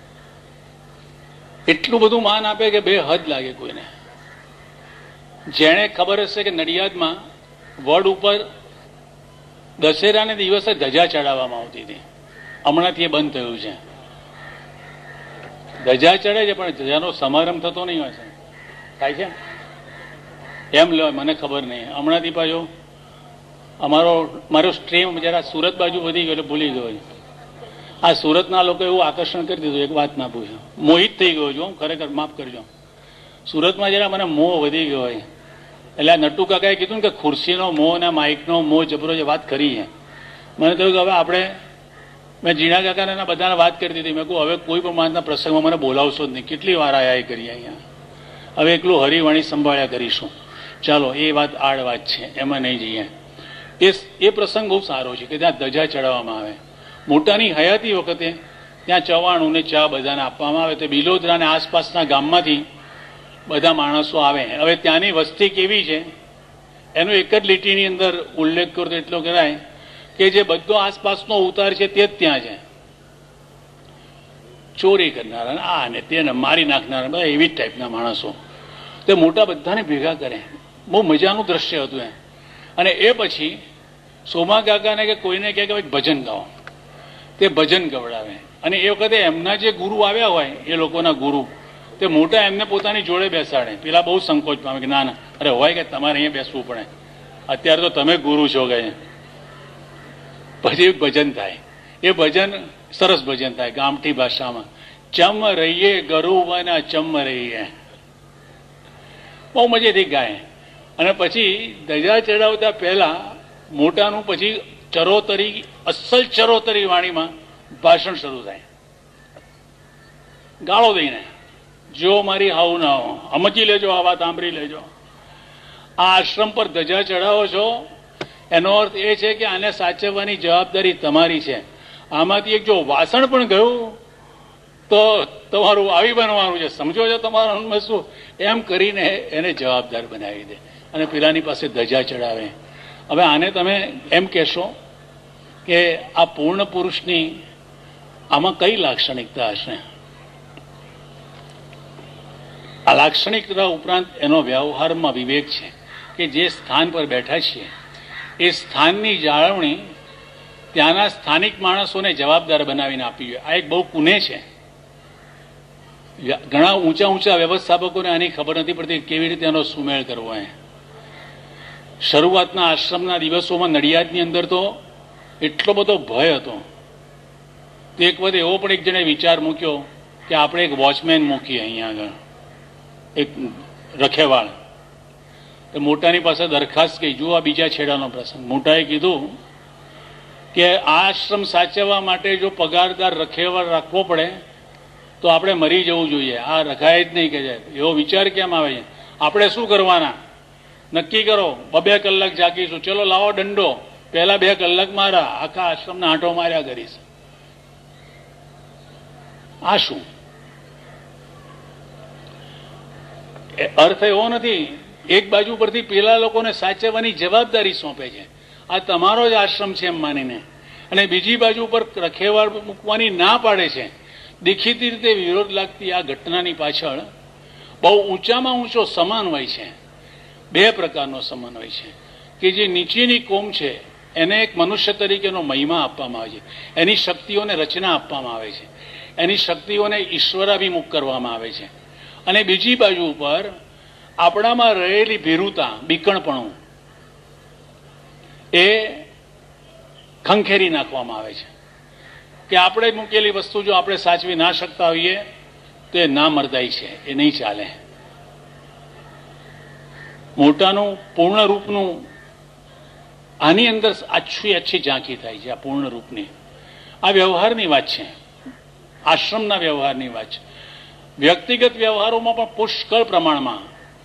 B: એટલું બધું માન આપે કે બે હદ લાગે કોઈને. જેને ખબર હશે કે નડિયાદમાં વડ ઉપર દશેરાને દિવસે ધજા ચડાવવામાં આવતી હતી, હમણાંથી એ બંધ થયું છે. ધજા ચડે છે પણ ધજાનો સમારંભ થતો નહીં હોય છે, થાય છે એમ લો, મને ખબર નહીં. હમણાંથી પાછો મારો સ્ટ્રીમ જરા સુરત બાજુ વધી ગયો એટલે ભૂલી ગયો. આ સુરતના લોકો એવું આકર્ષણ કરી દીધું, એક વાત ના પૂછ્યો, મોહિત થઈ ગયો છું ખરેખર, માફ કરજો. સુરતમાં જરા મને મોહ વધી ગયો હોય. એટલે આ નટ્ટુ કાકાએ કીધું ને કે ખુરશીનો મોહ અને માઇકનો મોહ જબરો જે વાત કરી છે, મને થયું કે હવે આપણે, મેં જીણા કાકાને બધાને વાત કરી દીધી. મેં કહું હવે કોઈ પણ માનના પ્રસંગમાં મને બોલાવશો જ નહીં, કેટલી વાર આયા એ કરી અહીંયા, હવે એકલું હરિવાણી સંભાળ્યા કરીશું. ચાલો એ વાત આડ વાત છે, એમાં નહીં જઈએ. એ પ્રસંગ બહુ સારો છે કે ત્યાં ધજા ચડાવવામાં આવે. મોટાની હયાતી વખતે ત્યાં ચવાણું ને ચા બધાને આપવામાં આવે. તો બિલોદરા અને આસપાસના ગામમાંથી બધા માણસો આવે. હવે ત્યાંની વસ્તી કેવી છે એનો એક જ લીટીની અંદર ઉલ્લેખ કરો તો એટલો કરાય કે જે બધો આસપાસનો ઉતાર છે તે જ ત્યાં છે. ચોરી કરનારા, આ ને તેને મારી નાખનારા, બધા એવી જ ટાઈપના માણસો. તે મોટા બધાને ભેગા કરે. બહુ મજાનું દ્રશ્ય હતું એ. અને એ પછી સોમા કાકાને કે કોઈને કહે કે ભજન ગાઓ, તે ભજન ગવડાવે. અને એ વખતે એમના જે ગુરુ આવ્યા હોય, એ લોકોના ગુરુ, તે મોટા એમને પોતાની જોડે બેસાડે. પેલા બહુ સંકોચ પામે કે ના ના, અરે હોય કે તમારે અહીંયા બેસવું પડે, અત્યારે તો તમે ગુરુ છો ગયા. પછી ભજન થાય. એ ભજન સરસ ભજન થાય ગામઠી ભાષામાં. ચમ રહીએ ગરુવના ચમ રહીએ, બહુ મજેથી ગાય. અને પછી ધજા ચડાવતા પહેલા મોટાનું પછી ચરોતરી, અસલ ચરોતરી વાણીમાં ભાષણ શરૂ થાય, ગાળો દઈને, જો મારી હાવ ના હો, સમજી લેજો, આ વાત સાંભળી લેજો. આ આશ્રમ પર ધજા ચડાવો છો એનો અર્થ એ છે કે આને સાચવવાની જવાબદારી તમારી છે. આમાંથી એક જો વાસણ પણ ગયું તો તમારું આવી બનવાનું છે, સમજો છો તમારા શું, એમ કરીને એને જવાબદાર બનાવી દે અને પેલાની પાસે ધજા ચડાવે. હવે આને તમે એમ કહેશો કે આ પૂર્ણ પુરુષની આમાં કઈ લાક્ષણિકતા હશે? આ લાક્ષણિકતા ઉપરાંત એનો વ્યવહારમાં વિવેક છે કે જે સ્થાન પર બેઠા છીએ એ સ્થાનની જાળવણી ત્યાંના સ્થાનિક માણસોને જવાબદાર બનાવીને આપવી જોઈએ. આ એક બહુ પુણે છે. ઘણા ઊંચા ઊંચા વ્યવસ્થાપકોને આની ખબર નથી પડતી કેવી રીતે એનો સુમેળ કરવો. શરૂઆતના આશ્રમના દિવસોમાં નડિયાદની અંદર તો એટલો બધો ભય હતો. તો એક વખત એવો પણ એક જણે વિચાર મૂક્યો કે આપણે એક વોચમેન મૂકીએ અહીંયા આગળ, એક રખેવાળ. તો મોટાની પાસે દરખાસ્ત ગઈ, જુઓ આ બીજા છેડાનો પ્રસંગ. મોટાએ કીધું કે આ આશ્રમ સાચવવા માટે જો પગારદાર રખેવાળ રાખવો પડે તો આપણે મરી જવું જોઈએ, આ રખાય જ નહીં કે જાય. એવો વિચાર કેમ આવે છે? આપણે શું કરવાના નક્કી કરો, 2 કલાક જાગીશું, ચલો લાવો દંડો, પહેલા 2 કલાક મારા આખા આશ્રમના આંટો માર્યા કરીશ. આ શું? અર્થ એવો નથી. એક બાજુ પરથી પેલા લોકોને સાચવવાની જવાબદારી સોંપે છે, આ તમારો જ આશ્રમ છે એમ માનીને, અને બીજી બાજુ પર રખેવાળ મૂકવાની ના પાડે છે. દેખીતી રીતે વિરોધ લાગતી આ ઘટનાની પાછળ બહુ ઊંચામાં ઊંચો સમન્વય છે. 2 પ્રકારનો સમન્વય છે કે જે નીચેની કોમ છે એને એક મનુષ્ય તરીકેનો મહિમા આપવામાં આવે છે, એની શક્તિઓને રચના આપવામાં આવે છે, એની શક્તિઓને ઈશ્વરાભિમુખ કરવામાં આવે છે. અને બીજી બાજુ ઉપર આપણામાં રહેલી ભીરુતા, બીકણપણું એ ખંખેરી નાખવામાં આવે છે કે આપણે મૂકેલી વસ્તુ જો આપણે સાચવી ના શકતા હોઈએ તો એ ના મરદાઈ છે, એ નહીં ચાલે. મોટાનું પૂર્ણ રૂપનું આની અંદર આછી ઝાંખી થાય છે. આ પૂર્ણ રૂપની આ વ્યવહારની વાત છે, આશ્રમના વ્યવહારની વાત છે. વ્યક્તિગત વ્યવહારોમાં પણ પુષ્કળ પ્રમાણમાં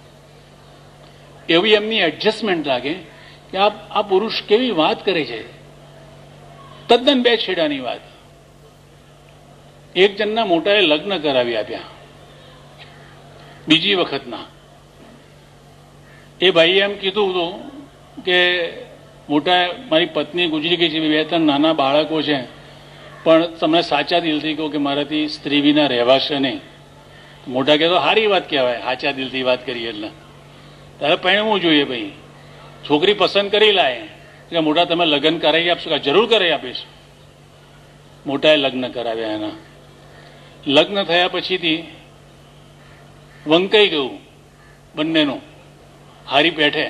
B: એવી એમની એડજસ્ટમેન્ટ લાગે કે આ પુરુષ કેવી વાત કરે છે, તદ્દન 2 છેડાની વાત. એક જણના મોટાએ લગ્ન કરાવી આપ્યા, બીજી વખતના. એ ભાઈએ એમ કીધું હતું કે મોટા મારી પત્ની ગુજરી ગઈ છે, 2-3 નાના બાળકો છે, પણ તમે સાચા દિલથી કહો કે મારાથી સ્ત્રી વિના રહેવાશે નહીં. મોટા કહે તો સારી વાત કહેવાય, સાચા દિલથી વાત કરી એટલે તારે પરણવું જોઈએ ભાઈ, છોકરી પસંદ કરી લાય કે મોટા તમે લગ્ન કરાવી આપશો? કે જરૂર કરાવી આપીશ. મોટાએ લગ્ન કરાવ્યા. એના લગ્ન થયા પછીથી વંકાઈ ગયું બંનેનું, હારી પેઠે.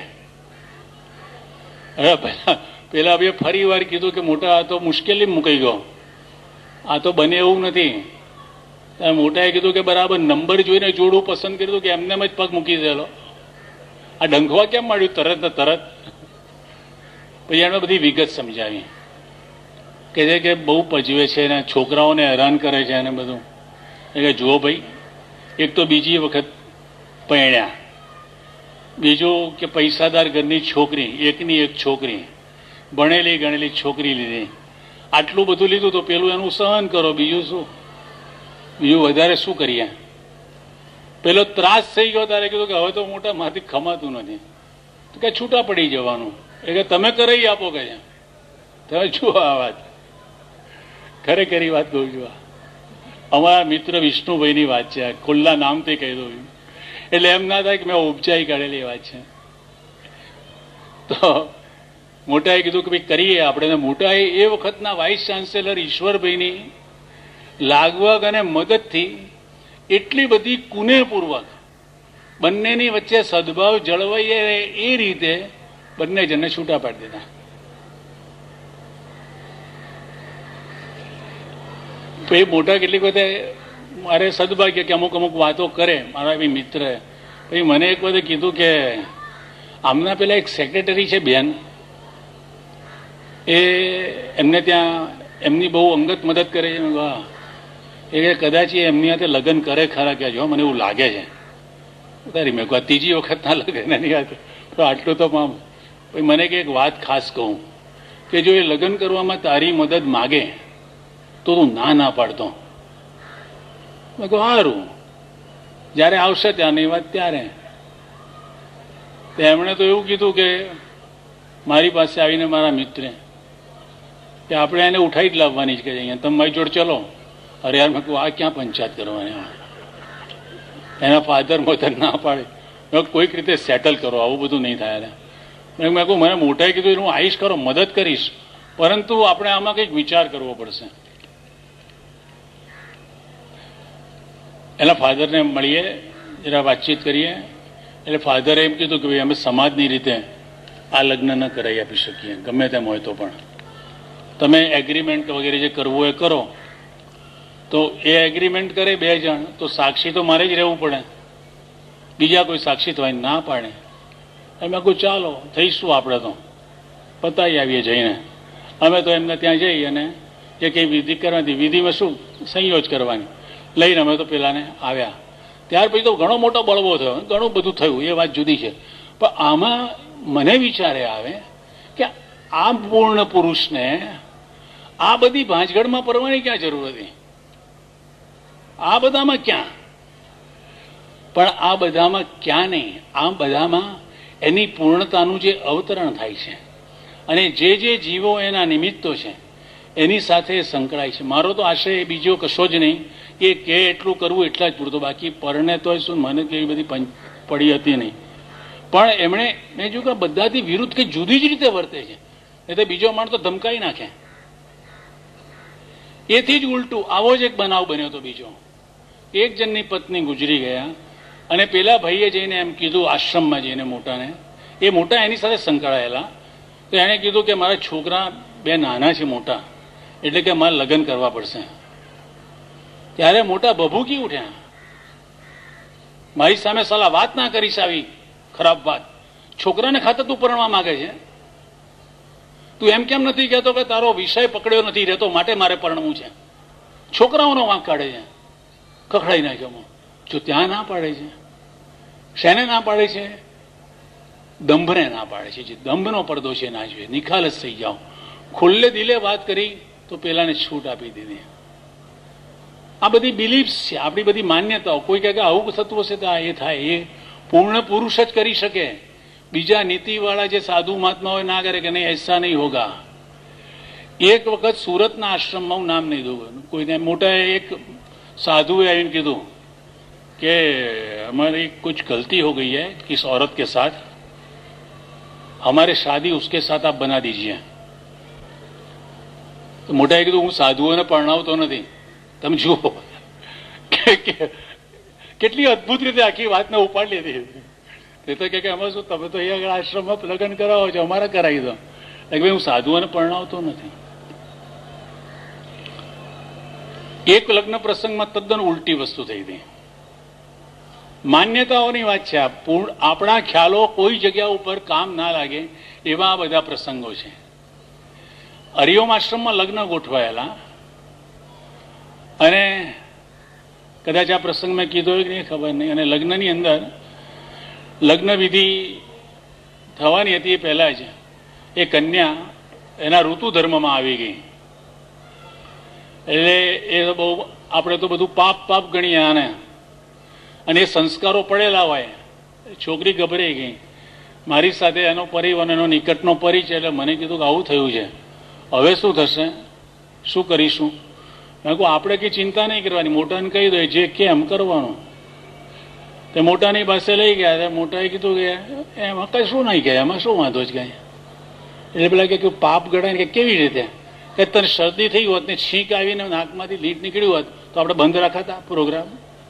B: હવે પેલા બે ફરી વાર કીધું કે મોટા આ તો મુશ્કેલી મુકાઈ ગયો, આ તો બને એવું નથી. મોટાએ કીધું કે બરાબર નંબર જોઈને જોડું પસંદ કર્યું કે એમને જ પગ મૂકી દેલો, આ ડંખવા કેમ માંડ્યું તરત ને તરત? પછી એણે બધી વિગત સમજાવી કે બહુ પજવે છે ને છોકરાઓને હેરાન કરે છે અને બધું. એટલે જુઓ ભાઈ, એક તો બીજી વખત પરણ્યા, બીજું કે પૈસાદાર ઘરની છોકરી, એકની એક છોકરી, ભણેલી ગણેલી છોકરી લીધી. આટલું બધું લીધું તો પેલું એનું સહન કરો, બીજું શું, બીજું વધારે શું કરીએ? પેલો ત્રાસ થઈ ગયો ત્યારે કીધું કે હવે તો મોટા માંથી ખમાતું નથી, તો કે છૂટા પડી જવાનું. એ કે તમે કરાવી આપો કે તમે જુઓ આ વાત, ખરેખરી વાત કહું છું. અમારા મિત્ર વિષ્ણુભાઈની વાત છે, ખુલ્લા નામથી કહી દઉં, એટલે એમ ના થાય કે મેં ઉપચાઈ કાઢેલી વાત છે. તો મોટાએ કીધું કે ભાઈ કરીએ આપણે. મોટાએ એ વખતના વાઇસ ચાન્સેલર ઈશ્વરભાઈની લાગવગ અને મદદથી એટલી બધી કુનેહપૂર્વક બંનેની વચ્ચે સદભાવ જળવાઈ એ રીતે બંને જણને છૂટા પાડી દીધા. તો એ મોટા કેટલીક વખતે મારે સદભાગ્ય કે અમુક અમુક વાતો કરે મારા એવી મિત્ર. પછી મને એક વખતે કીધું કે આમના પેલા એક સેક્રેટરી છે બેન, એ એમને ત્યાં એમની બહુ અંગત મદદ કરે છે. વાહ, એ કદાચ એમની હાથે લગ્ન કરે ખરા કે જો મને એવું લાગે છે. તારી મેં કહું ત્રીજી વખત ના લગ્ન એની હાથે તો આટલું તો પછી મને કે એક વાત ખાસ કહું કે જો એ લગ્ન કરવામાં તારી મદદ માગે તો તું ના પાડતો. મેં કહું સારું, જયારે આવશે ત્યાંની વાત ત્યારે. એમણે તો એવું કીધું કે મારી પાસે આવીને મારા મિત્રે કે આપણે એને ઉઠાઈ જ લાવવાની જ કે અહીંયા તમે મારી જોડે ચલો. અરે યાર મેં કહું આ ક્યાં પંચાયત કરવાની? એના ફાધર મધર ના પાડે. મેં કોઈક રીતે સેટલ કરો, આવું બધું નહીં થાય. મેં કહું મને મોટાએ કીધું હું આવીશ કરો, મદદ કરીશ, પરંતુ આપણે આમાં કંઈક વિચાર કરવો પડશે. એના ફાધરને મળીએ, જરા વાતચીત કરીએ. એટલે ફાધરે એમ કીધું કે ભાઈ અમે સમાજની રીતે આ લગ્ન ન કરાવી આપી શકીએ, ગમે તેમ હોય તો પણ તમે એગ્રીમેન્ટ વગેરે જે કરવું એ કરો. તો એ એગ્રીમેન્ટ કરે 2 જણ, તો સાક્ષી તો મારે જ રહેવું પડે, બીજા કોઈ સાક્ષી તો ના પાડે. મેં કહું ચાલો થઈશું આપણે તો પતાવી આવીએ જઈને. અમે તો એમને ત્યાં જઈ અને જે કંઈ વિધિ કરવાની, વિધિમાં શું સંયોજ કરવાની, લઈને અમે તો પેલાને આવ્યા. ત્યાર પછી તો ઘણો મોટો બળવો થયો, ઘણું બધું થયું, એ વાત જુદી છે. પણ આમાં મને વિચારે આવે કે આ પૂર્ણ પુરુષને આ બધી ભાંજગડમાં પડવાની ક્યાં જરૂર હતી? આ બધામાં ક્યાં? પણ આ બધામાં ક્યાં નહીં, આ બધામાં એની પૂર્ણતાનું જે અવતરણ થાય છે અને જે જે જીવો એના નિમિત્તો છે એની સાથે સંકળાય છે. મારો તો આશય બીજો કશો જ નહીં કે એટલું કરવું એટલા જ પૂરતો. બાકી પરણે તોય શું મને કેવી બધી પડી હતી નહીં. પણ એમણે મેં જોયું કે બધાથી વિરુદ્ધ કે જુદી જ રીતે વર્તે છે. એ તો બીજો માણસ તો ધમકાઈ નાખે. એથી જ ઉલટું આવો જ એક બનાવ બન્યો હતો બીજો. એક જણની પત્ની ગુજરી ગયા અને પેલા ભાઈએ જઈને એમ કીધું આશ્રમમાં જઈને મોટાને, એ મોટા એની સાથે સંકળાયેલા, તો એણે કીધું કે મારા છોકરા બે નાના છે મોટા, એટલે કે મારે લગ્ન કરવા પડશે. ત્યારે મોટા ભભૂકી ઉઠ્યા, મારી સામે સલાહ વાત ના કરીશ આવી ખરાબ વાત. છોકરાને ખાતર તું પરણવા માંગે છે, તું એમ કેમ નથી કહેતો કે તારો વિષય પકડ્યો નથી રહેતો માટે મારે પરણવું છે? છોકરાઓનો વાંક કાઢે છે, કખડાઈ નાખ્યો. જો ત્યાં ના પાડે છે, શેને ના પાડે છે? દંભને ના પાડે છે. જે દંભનો પડદો છે ના જોઈએ. નિખાલસ થઈ જાઓ. ખુલ્લે દિલે વાત કરી તો પેલાને છૂટ આપી દીધી. આ બધી બિલીફ્સ છે, આપણી બધી માન્યતાઓ. કોઈ કહે કે આવું થતું હશે તો આ એ થાય. એ પૂર્ણ પુરુષ જ કરી શકે. બીજા નીતિવાળા જે સાધુ મહાત્મા હોય ના કરે કે નહીં એસા નહીં હોગા. એક વખત સુરતના આશ્રમમાં, હું નામ નહીં દઉં, કોઈને મોટા એક साधुए आવીને કીધું કે हमारी कुछ गलती हो गई है किस औरत के साथ, हमारे शादी उसके साथ आप बना दीजिए. तो मोटाए કીધું હું સાધુઓને પરણાવતો નથી, તમે જુઓ કેટલી અદભુત રીતે આખી વાતને ઉપાડી લીધી. તે તો કે અમે શું, તમે તો અહીંયા આશ્રમમાં લગ્ન કરાવો છો, અમારે કરાવી દો. ભાઈ હું સાધુઓને પરણાવતો નથી. એક લગ્ન પ્રસંગમાં તદ્દન ઉલટી વસ્તુ થઈ હતી. માન્યતાઓની વાત છે. આપણા ખ્યાલો કોઈ જગ્યા ઉપર કામ ના લાગે એવા બધા પ્રસંગો છે. હરિઓમ આશ્રમમાં લગ્ન ગોઠવાયેલા અને કદાચ આ પ્રસંગ મેં કીધો કે નહીં ખબર નહીં. અને લગ્નની અંદર લગ્ન વિધિ થવાની હતી એ પહેલા જ એ કન્યા એના ઋતુ ધર્મમાં આવી ગઈ. એટલે એ બહુ આપણે તો બધું પાપ ગણીએ આને, અને એ સંસ્કારો પડેલા હોય. છોકરી ગભરાઈ ગઈ. મારી સાથે એનો પરિવાર, એનો નિકટનો પરિચય. એટલે મને કીધું કે આવું થયું છે, હવે શું થશે, શું કરીશું? મેં કહું આપણે કંઈ ચિંતા નહીં કરવાની, મોટાને કહી દો જે કે એમ કરવાનું. તે મોટાની પાસે લઈ ગયા. મોટાએ કીધું કે એમાં કઈ શું નહીં કહે, એમાં શું વાંધો જ કાંઈ. એટલે પેલા કે પાપ ગણાય કે કેવી રીતે, કે તને શરદી થઈ હોત ને છીંક આવીને નાકમાંથી લીટ નીકળ્યું હોત તો આપણે બંધ રાખાતા પ્રોગ્રામ.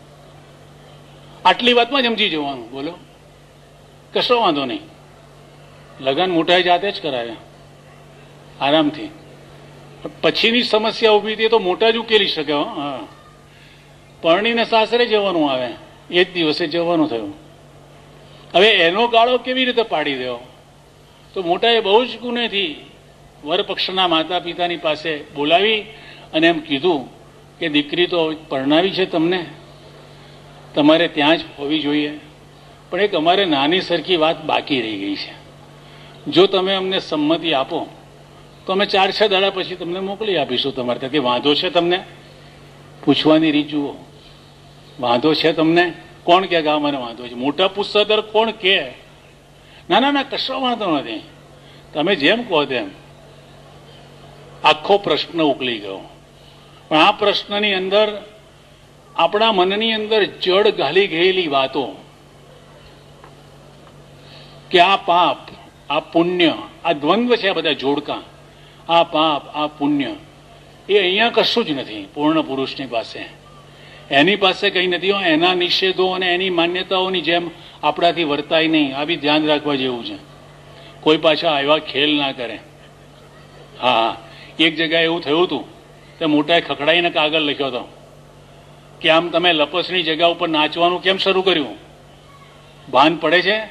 B: આટલી વાતમાં જ સમજી જવાનું. બોલો, કશો વાંધો નહીં. લગન મોટાએ જાતે જ કરાવ્યા આરામથી. પછીની સમસ્યા ઉભી થઈ તો મોટા જ ઉકેલી શકે. હા, પરણીને સાસરે જવાનું આવે, એ જ દિવસે જવાનું થયું. હવે એનો ગાળો કેવી રીતે પાડી દેવો? તો મોટાએ બહુ જ ગુનેથી વરપક્ષના માતા પિતાની પાસે બોલાવી અને એમ કીધું કે દીકરી તો પરણાવી છે તમને, તમારે ત્યાં જ હોવી જોઈએ, પણ એક અમારે નાની સરખી વાત બાકી રહી ગઈ છે. જો તમે અમને સંમતિ આપો તો અમે 4-6 દાડા પછી તમને મોકલી આપીશું તમારે ત્યાં. કે વાંધો છે તમને? પૂછવાની રીત જુઓ. વાંધો છે તમને? કોણ કે મને વાંધો છે? મોટા પૂછતા ત્યારે કોણ કે ના ના ના કશો વાંધો નથી, તમે જેમ કહો તેમ. આખો પ્રશ્ન ઉકલી ગયો. પણ આ પ્રશ્નની અંદર આપણા મનની અંદર જડ ઘાલી ગયેલી વાતો કે આ પાપ, આ પુણ્ય, આ દ્વંદ્વ છે, આ બધા જોડકા, આ પાપ, આ પુણ્ય, એ અહીંયા કશું જ નથી પૂર્ણ પુરુષની પાસે. એની પાસે કંઈ નથી. એના નિષેધો અને એની માન્યતાઓની જેમ આપણાથી વર્તાય નહીં. આ બી ધ્યાન રાખવા જેવું છે. કોઈ પાછા આવા ખેલ ના કરે. હા, એક જગ્યાએ એવું થયું હતું, તે મોટાએ ખખડાઈને કાગળ લખ્યો હતો કે આમ તમે લપસણી જગ્યા ઉપર નાચવાનું કેમ શરૂ કર્યું? ભાન પડે છે?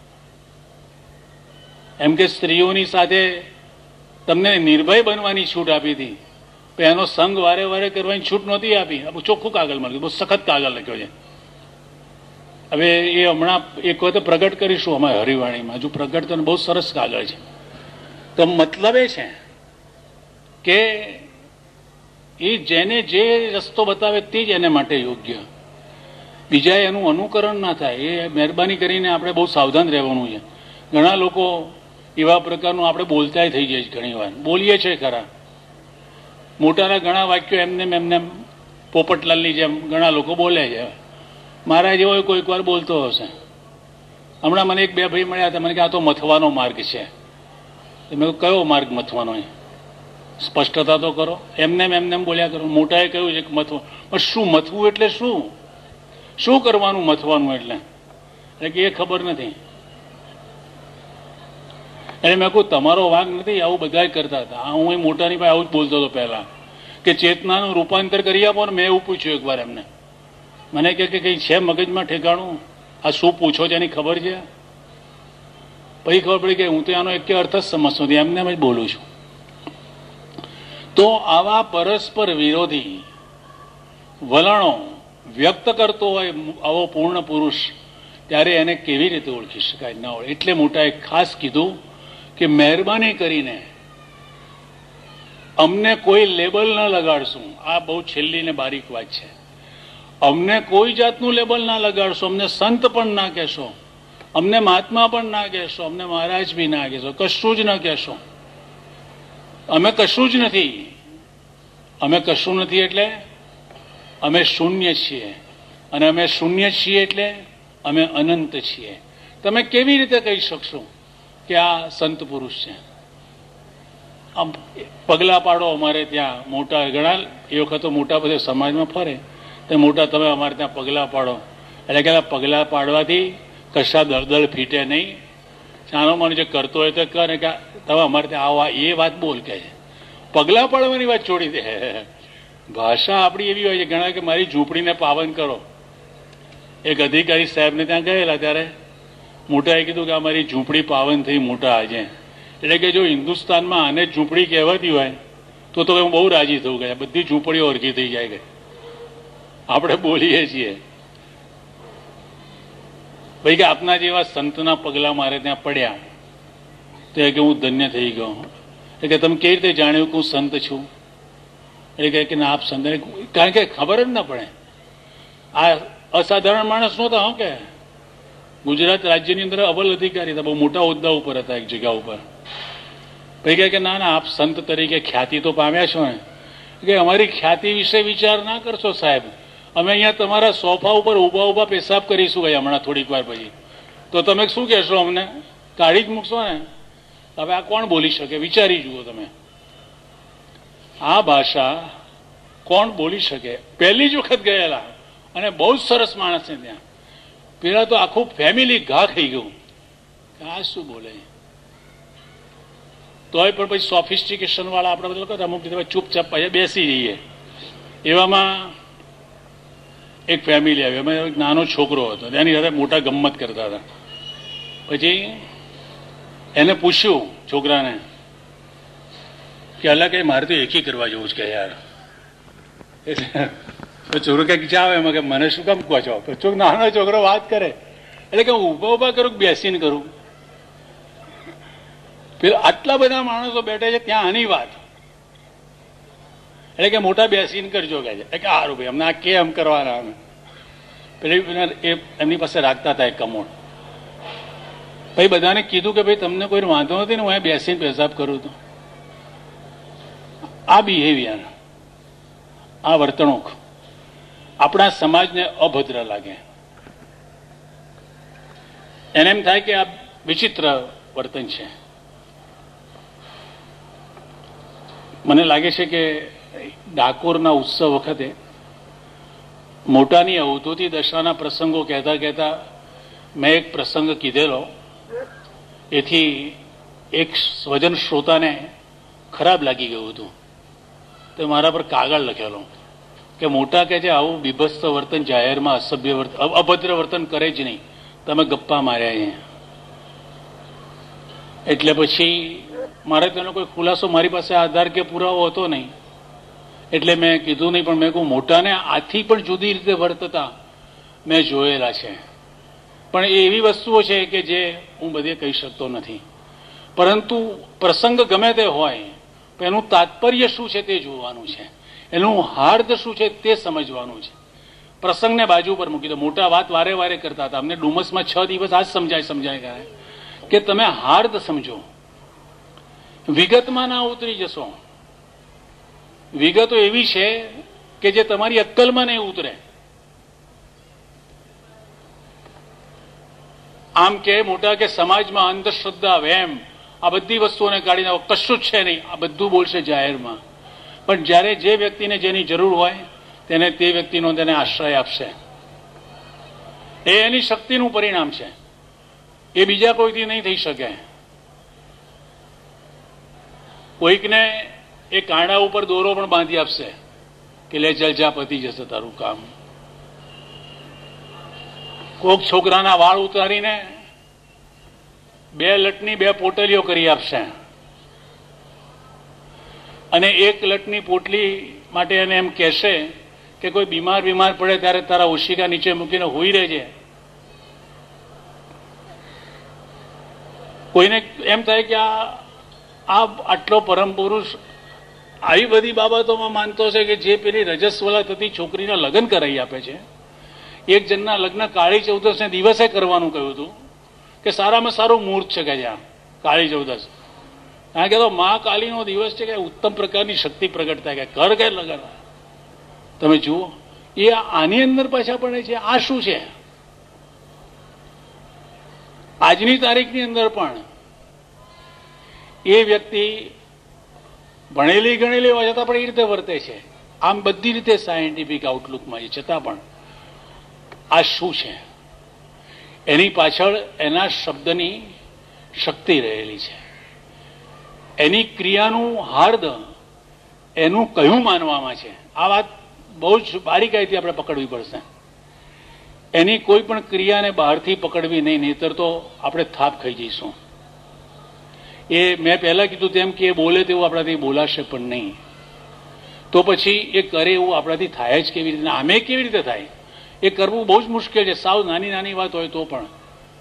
B: એમ કે સ્ત્રીઓની સાથે તમને નિર્ભય બનવાની છૂટ આપી હતી, પણ એનો સંગ વારે વારે કરવાની છૂટ નહોતી આપી. બહુ ચોખ્ખું કાગળ લખ્યું, બહુ સખત કાગળ લખ્યો છે. હવે એ હમણાં એક વખત પ્રગટ કરીશું અમારે હરિવાણીમાં. હજુ પ્રગટ તો બહુ સરસ કાગળ છે. તો મતલબ એ છે કે એ જેને જે રસ્તો બતાવે તે જ એને માટે યોગ્ય, બીજાએ એનું અનુકરણ ના થાય. એ મહેરબાની કરીને આપણે બહુ સાવધાન રહેવાનું છે. ઘણા લોકો એવા પ્રકારનું આપણે બોલતાય થઈ જાય છે, ઘણી વાર બોલીએ છીએ ખરા. મોટાના ઘણા વાક્યો એમને પોપટલાલની જેમ ઘણા લોકો બોલે છે. મારા જેવો કોઈક વાર બોલતો હશે. હમણાં મને એક બે ભાઈ મળ્યા હતા, મને કે આ તો મથવાનો માર્ગ છે. મેં કયો માર્ગ મથવાનો? સ્પષ્ટતા તો કરો. એમને બોલ્યા કરો. મોટાએ કહ્યું છે કે મથવું, પણ શું મથવું એટલે શું કરવાનું મથવાનું એટલે કે એ ખબર નથી. એટલે મેં કહું તમારો વાંક નથી, આવું બધા કરતા હતા. હું એ મોટાની પાસે આવું જ બોલતો હતો પહેલા, કે ચેતનાનું રૂપાંતર કરી આપો ને. મેં એવું પૂછ્યું એકવાર એમને, મને કે કંઈ છે મગજમાં ઠેકાણું? આ શું પૂછો છે એની ખબર છે? પછી ખબર પડી કે હું તો આનો એક અર્થ જ સમજતો નથી, એમને જ બોલું છું. તો આવા પરસ્પર વિરોધી વલણો વ્યક્ત કરતો હોય આવો પૂર્ણ પુરુષ, ત્યારે એને કેવી રીતે ઓળખી શકાય? ના ઓળખે. એટલે મોટાએ ખાસ કીધું કે મહેરબાની કરીને અમને કોઈ લેબલ ન લગાડશું. આ બહુ છેલ્લી ને બારીક વાત છે. અમને કોઈ જાતનું લેબલ ના લગાડશો, અમને સંત પણ ના કહેશો, અમને મહાત્મા પણ ના કહેશો, અમને મહારાજ બી ના કહેશો, કશું જ ના કહેશો. અમે કશું જ નથી. અમે કશું નથી એટલે અમે શૂન્ય છીએ, અને અમે શૂન્ય છીએ એટલે અમે અનંત છીએ. તમે કેવી રીતે કહી શકશો કે આ સંત પુરુષ છે? આમ પગલા પાડો. અમારે ત્યાં મોટા ઘણા એ વખત મોટા બધા સમાજમાં ફરે, તે મોટા તમે અમારે ત્યાં પગલા પાડો એટલે કે પગલા પાડવાથી કશા દળદળ ફીટે નહીં. ચાલો મને જે કરતો હોય તો કરે, કે તમે અમારે ત્યાં આવો, એ વાત બોલ કે છે. પગલા પાડવાની વાત છોડી દે. ભાષા આપણી એવી હોય છે ઘણા કે મારી ઝૂંપડીને પાવન કરો. એક અધિકારી સાહેબને ત્યાં ગયેલા ત્યારે મોટાએ કીધું કે અમારી ઝૂંપડી પાવન થઈ મોટા આજે. એટલે કે જો હિન્દુસ્તાનમાં આને ઝૂંપડી કહેવાતી હોય તો હું બહુ રાજી થવું ગયા. બધી ઝૂંપડીઓ ઓળખી થઈ જાય ગઈ. આપણે બોલીએ છીએ ભાઈ કે આપના જેવા સંતના પગલા મારે ત્યાં પડ્યા તો કે હું ધન્ય થઈ ગયો. એટલે કે તમે કેવી રીતે જાણ્યું કે હું સંત છું? એટલે કે ના આપ સંત, કારણ કે ખબર જ ના પડે. આ અસાધારણ માણસ નહોતા. હું કે ગુજરાત રાજ્યની અંદર અવ્વલ અધિકારી હતા, બહુ મોટા હોદ્દા ઉપર હતા એક જગ્યા ઉપર. પછી કહે કે ના ના આપ સંત તરીકે ખ્યાતિ તો પામ્યા છો ને. કે અમારી ખ્યાતિ વિશે વિચાર ના કરશો સાહેબ, અમે અહીંયા તમારા સોફા ઉપર ઊભા પેશાબ કરીશું ભાઈ હમણાં થોડીક વાર પછી. તો તમે શું કહેશો? અમને કાઢી જ મૂકશો ને. હવે આ કોણ બોલી શકે? વિચારી જુઓ તમે. આ ભાષા કોણ બોલી શકે? પહેલી જ વખત ગયેલા અને બહુ જ સરસ માણસ છે ત્યાં. પેલા તો આખું ફેમિલી ઘા ખાઈ ગયું કે આ શું બોલે. તોય પણ પછી સોફિસ્ટિકેશન વાળા આપણે બધા લોકો અમુક રીતે ચૂપચાપ પછી બેસી જઈએ. એવામાં એક ફેમિલી આવી. અમે એક નાનો છોકરો હતો, તેની સાથે મોટા ગમ્મત કરતા હતા. પછી એને પૂછ્યું છોકરાને કે અલ્લા કે મારે તો એકી કરવા જવું છે કે યાર. એટલે છોકરો કંઈક જાવ એમાં કે મને શું કામ કહો છો? નાનો છોકરો વાત કરે એટલે કે હું ઊભા કરું કે બેસીને કરું? પેલા આટલા બધા માણસો બેઠે છે ત્યાં આની વાત. એટલે કે મોટા બેસીને કરજો કે છે. કે સારું ભાઈ અમને આ કેમ કરવાના? અમે પેલી એમની પાસે રાખતા હતા એક કમોડ. ભાઈ બધાને કીધું કે ભાઈ તમને કોઈ વાંધો નથી ને હું અહીંયા બેસીને પેશાબ કરું તો. આ બિહેવિયર, આ વર્તણૂક આપણા સમાજને અભદ્ર લાગે. એને એમ થાય કે આ વિચિત્ર વર્તન છે. મને લાગે છે કે ડાકોરના ઉત્સવ વખતે મોટાની અવધૂતી દશાના પ્રસંગો કહેતા કહેતા મેં એક પ્રસંગ કીધેલો. એથી એક સ્વજન શ્રોતાને ખરાબ લાગી ગયું હતું. તો મારા પર કાગળ લખેલો કે મોટા કે છે આવું બીભત્સ વર્તન જાહેરમાં અસભ્ય વર્તન અભદ્ર વર્તન કરે જ નહીં, તમે ગપ્પા માર્યા છે. એટલે પછી મારે તેનો કોઈ ખુલાસો મારી પાસે આધાર કે પુરાવો હતો નહીં. એટલે મેં કીધું નહીં. પણ મેં કહું મોટાને આથી પણ જુદી રીતે વર્તતા મેં જોયેલા છે. પણ એ એવી વસ્તુઓ છે કે જે હું બધે કહી શકતો નથી. પરંતુ પ્રસંગ ગમે તે હોય પણ એનું તાત્પર્ય શું છે તે જોવાનું છે, એનું હાર્દ શું છે તે સમજવાનું છે. પ્રસંગને બાજુ પર મૂકી દો. મોટા વાત વારે વારે કરતા હતા, અમને ડુમસમાં 6 દિવસ આજ સમજાય ગયા કે તમે હાર્દ સમજો, વિગતમાં ના ઉતરી જશો. વિગતો એવી છે કે જે તમારી અક્કલમાં નહીં ઉતરે. આમ કે મોટા કે સમાજમાં અંધશ્રદ્ધા, વહેમ, આ બધી વસ્તુઓને કાઢીને કશું જ છે નહીં, આ બધું બોલશે જાહેરમાં. પણ જ્યારે જે વ્યક્તિને જેની જરૂર હોય તેને તે વ્યક્તિનો તેને આશ્રય આપશે. એ એની શક્તિનું પરિણામ છે, એ બીજા કોઈથી નહીં થઈ શકે. કોઈકને એ કાંડા ઉપર દોરો પણ બાંધી આપશે કે લે ચાલ જા, પતી જશે તારું કામ. કોક છોકરાના વાળ ઉતારીને 2 લટની 2 પોટલીઓ કરી આપશે અને 1 લટની પોટલી માટે એને એમ કહેશે કે કોઈ બીમાર પડે ત્યારે તારા ઓશિકા નીચે મૂકીને હોઈ રહેજે. કોઈને એમ થાય કે આ આટલો પરમ પુરુષ આવી બધી બાબતોમાં માનતો છે કે જે પેલી રજસ્વલા થતી છોકરીના લગ્ન કરાવી આપે છે. એક જણના લગ્ન કાળી ચૌદસને દિવસે કરવાનું કહ્યું હતું કે સારામાં સારું મુહૂર્ત છે કે જ્યાં કાળી ચૌદસ, કારણ કે તો મા કાલીનો દિવસ છે કે ઉત્તમ પ્રકારની શક્તિ પ્રગટ થાય કે કર કે લગ્ન. તમે જુઓ એ આની અંદર પાછા પડે છે. આ શું છે? આજની તારીખની અંદર પણ એ વ્યક્તિ ભણેલી ગણેલી હોય છતાં પણ એ રીતે વર્તે છે. આમ બધી રીતે સાયન્ટિફિક આઉટલુકમાં છે, છતાં પણ આ શું છે? એની પાછળ એના શબ્દની શક્તિ રહેલી છે, એની ક્રિયાનું હાર્દ, એનું કયું માનવામાં છે. આ વાત બહુ જ બારીકાઈથી આપણે પકડવી પડશે. એની કોઈ પણ ક્રિયાને બહારથી પકડવી નહીં, નહીતર તો આપણે થાપ ખાઈ જઈશું. એ મેં પહેલા કીધું તેમ કે એ બોલે તેવું આપણાથી બોલાશે પણ નહીં, તો પછી એ કરે એવું આપણાથી થાય જ કેવી રીતે? આમે કેવી રીતે થાય? એ કરવું બહુ જ મુશ્કેલ છે. સાવ નાની નાની વાત હોય તો પણ.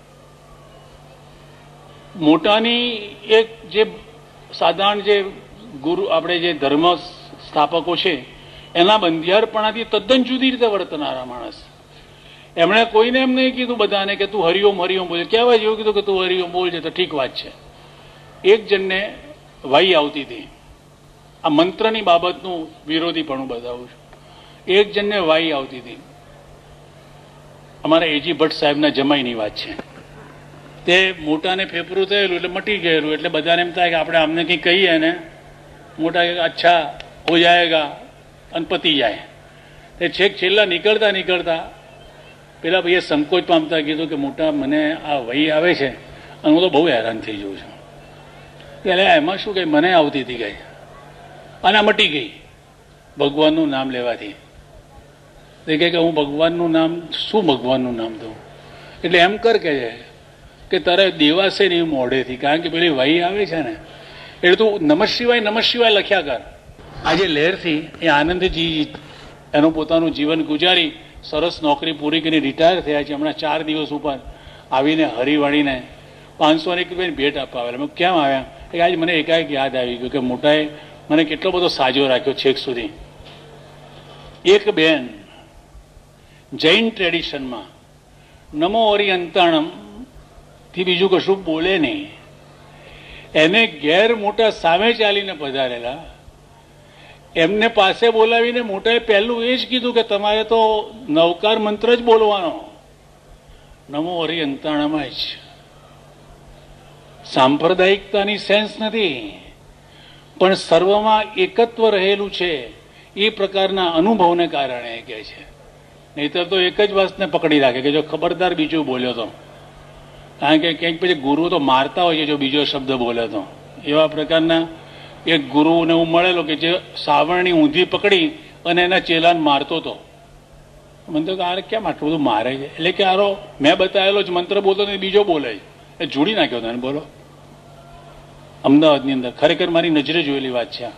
B: મોટાની એક જે સાધારણ જે ગુરુ આપણે જે ધર્મ સ્થાપકો છે એના બંધિયારપણાથી તદ્દન જુદી રીતે વર્તનારા માણસ. એમણે કોઈને એમ નહીં કીધું બધાને કે તું હરિઓમ હરિઓમ બોલ. કહેવાય એવું કીધું કે તું હરિઓમ બોલજે તો ઠીક વાત છે. એક જણને વાઈ આવતી હતી, આ મંત્રની બાબતનું વિરોધીપણું બતાવું છું. એક જણને વાઈ આવતી હતી. અમારા એજી ભટ્ટ સાહેબના જમાઈની વાત છે. તે મોટાને ફેફરું થયેલું એટલે મટી ગયેલું, એટલે બધાને એમ થાય કે આપણે આમને કંઈ કહીએ ને મોટા અચ્છા હો જાયગા અને પતી જાય. તે છેક છેલ્લા નીકળતા પેલા ભાઈએ સંકોચ પામતા કીધું કે મોટા મને આ વહી આવે છે અને હું તો બહુ હેરાન થઈ જઉં છું. એટલે એમાં શું કે મને આવતી હતી ગઈ અને મટી ગઈ ભગવાનનું નામ લેવાથી. તે કહે કે હું ભગવાનનું નામ શું ભગવાનનું નામ દઉં? એટલે એમ કર કે તારે દેવાશે નહીં મોઢેથી, કારણ કે પેલી વહી આવે છે ને એટલે તું નમઃ શિવાય લખ્યા કર. આજે લહેરથી એ આનંદજી એનું પોતાનું જીવન ગુજારી સરસ નોકરી પૂરી કરીને રિટાયર થયા છે. હમણાં 4 દિવસ ઉપર આવીને હરીવાળીને 500 રૂપિયાની ભેટ આપવા આવેલા. મેં કેમ આવ્યા? કે આજે મને એકાએક યાદ આવી ગયું કે મોટાએ મને કેટલો બધો સાજો રાખ્યો છેક સુધી. એક બેન જૈન ટ્રેડિશનમાં નમો હરિ અંતાણમ થી બીજું કશું બોલે નહીં. એને ઘેર મોટા સામે ચાલીને પધારેલા, એમને પાસે બોલાવીને મોટાએ પહેલું એ જ કીધું કે તમારે તો નવકાર મંત્ર જ બોલવાનો, નમો હરિ અંતાણમાં જ. સાંપ્રદાયિકતાની સેન્સ નથી, પણ સર્વમાં એકત્વ રહેલું છે એ પ્રકારના અનુભવને કારણે કહે છે. નહીતર તો એક જ વાતને પકડી રાખે કે જો ખબરદાર બીજું બોલ્યો તો, કારણ કે ક્યાંક પછી ગુરુ તો મારતા હોય છે જો બીજો શબ્દ બોલે તો. એવા પ્રકારના એક ગુરુને હું મળેલો કે જે સાવરણી ઊંધી પકડી અને એના ચેલાને મારતો હતો. મને તો આ કેમ આટલું બધું મારે છે? એટલે કે આરો મેં બતાવેલો જ મંત્ર બોલતો ને બીજો બોલે એ જોડી નાખ્યો તને. બોલો, અમદાવાદની અંદર ખરેખર મારી નજરે જોયેલી વાત છે.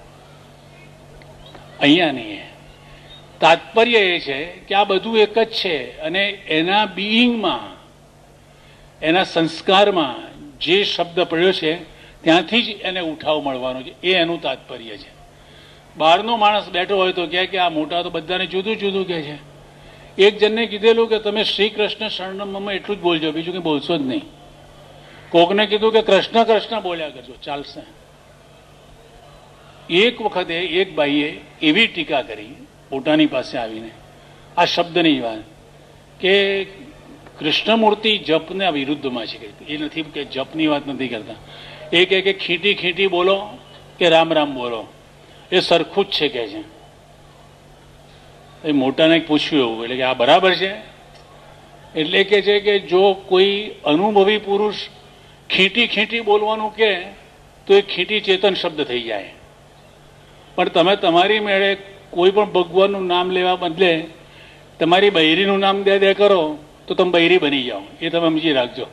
B: અહીંયા નહીં. તાત્પર્ય એ છે કે આ બધું એક જ છે અને એના બીઈંગમાં, એના સંસ્કારમાં જે શબ્દ પડ્યો છે ત્યાંથી જ એને ઉઠાવ મળવાનો છે, એ એનું તાત્પર્ય છે. બહારનો માણસ બેઠો હોય તો કહે કે આ મોટા તો બધાને જુદું જુદું કહે છે. એક જણને કીધેલું કે તમે શ્રી કૃષ્ણ શરણમમાં એટલું જ બોલજો, બીજું કંઈ બોલશો જ નહીં. કોકને કીધું કે કૃષ્ણ કૃષ્ણ બોલ્યા કરજો, ચાલશે. એક વખતે એક ભાઈએ એવી ટીકા કરી પોતાની પાસે આવીને, આ શબ્દની વાત કે કૃષ્ણમૂર્તિ જપના વિરુદ્ધમાં છે. એ નથી કે જપની વાત નથી કરતા, એ કહે કે ખીટી ખીટી બોલો કે રામ રામ બોલો એ સરખું જ છે કે છે. એ મોટાને પૂછ્યું એવું, એટલે કે આ બરાબર છે? એટલે કે છે કે જો કોઈ અનુભવી પુરુષ ખીટી ખીટી બોલવાનું કહે તો એ ખીટી ચેતન શબ્દ થઈ જાય. પણ તમે તમારી મેળે કોઈ પણ ભગવાનનું નામ લેવા બદલે તમારી બૈરીનું નામ દે કરો તો તમે બૈરી બની જાઓ, એ તમે સમજી રાખજો.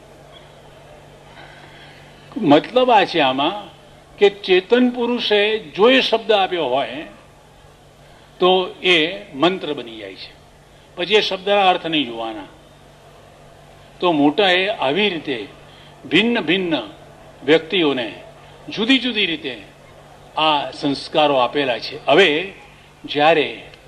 B: મતલબ આ છે આમાં કે ચેતન પુરુષે જો એ શબ્દ આપ્યો હોય તો એ મંત્ર બની જાય છે, પછી એ શબ્દના અર્થ નહીં જોવાના. તો મોટાએ આવી રીતે ભિન્ન ભિન્ન વ્યક્તિઓને જુદી જુદી રીતે આ સંસ્કારો આપેલા છે. હવે જ્યારે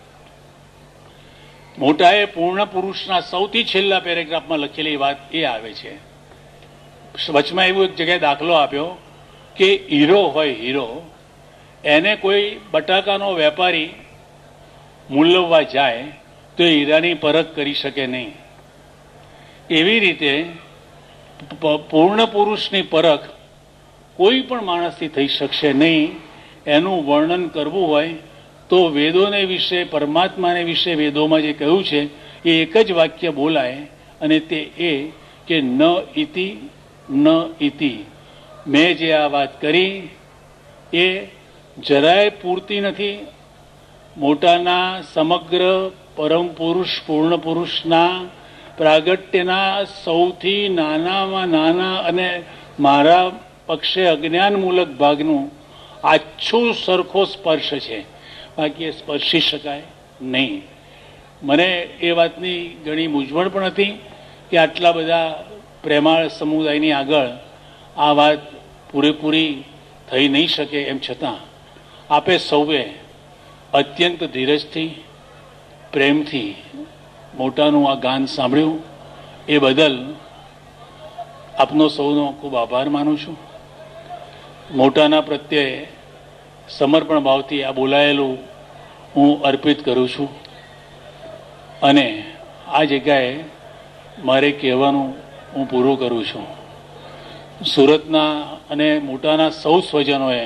B: મોટાએ પૂર્ણ પુરુષના સૌથી છેલ્લા પેરેગ્રાફમાં લખેલી વાત એ આવે છે, વચમાં એવું એક જગ્યાએ દાખલો આપ્યો કે હીરો હોય, હીરો એને કોઈ બટાકાનો વેપારી મૂલવવા જાય તો એ હીરાની પરખ કરી શકે નહીં. એવી રીતે પૂર્ણ પુરુષની પરખ કોઈ પણ માણસથી થઈ શકશે નહીં. એનું વર્ણન કરવું હોય તો વેદોને વિશે, પરમાત્માને વિશે વેદોમાં જે કહ્યું છે એ એક જ વાક્ય બોલાય, અને તે એ કે ન ઇતિ ન ઇતિ. મેં જે આ વાત કરી એ જરાય પૂરતી નથી. મોટાના સમગ્ર પરમ પુરુષ પૂર્ણ પુરુષના પ્રાગટ્યના સૌથી નાનામાં નાના અને મારા પક્ષે અજ્ઞાનમૂલક ભાગનું આછું સરખો સ્પર્શ છે, બાકી એ સ્પર્શી શકાય નહીં. મને એ વાતની ઘણી મૂંઝવણ પણ હતી કે આટલા બધા પ્રેમાળ સમુદાયની આગળ આ વાત પૂરેપૂરી થઈ નહીં શકે. એમ છતાં આપે સૌએ અત્યંત ધીરજથી, પ્રેમથી મોટાનું આ ગાન સાંભળ્યું એ બદલ આપનો સૌનો ખૂબ આભાર માનું છું. મોટાના પ્રત્યે સમર્પણ ભાવથી આ બોલાયેલું હું અર્પિત કરું છું. અને આ જગ્યાએ મારે કહેવાનું હું પૂરું કરું છું. સુરતના અને મોટાના સૌ સ્વજનોએ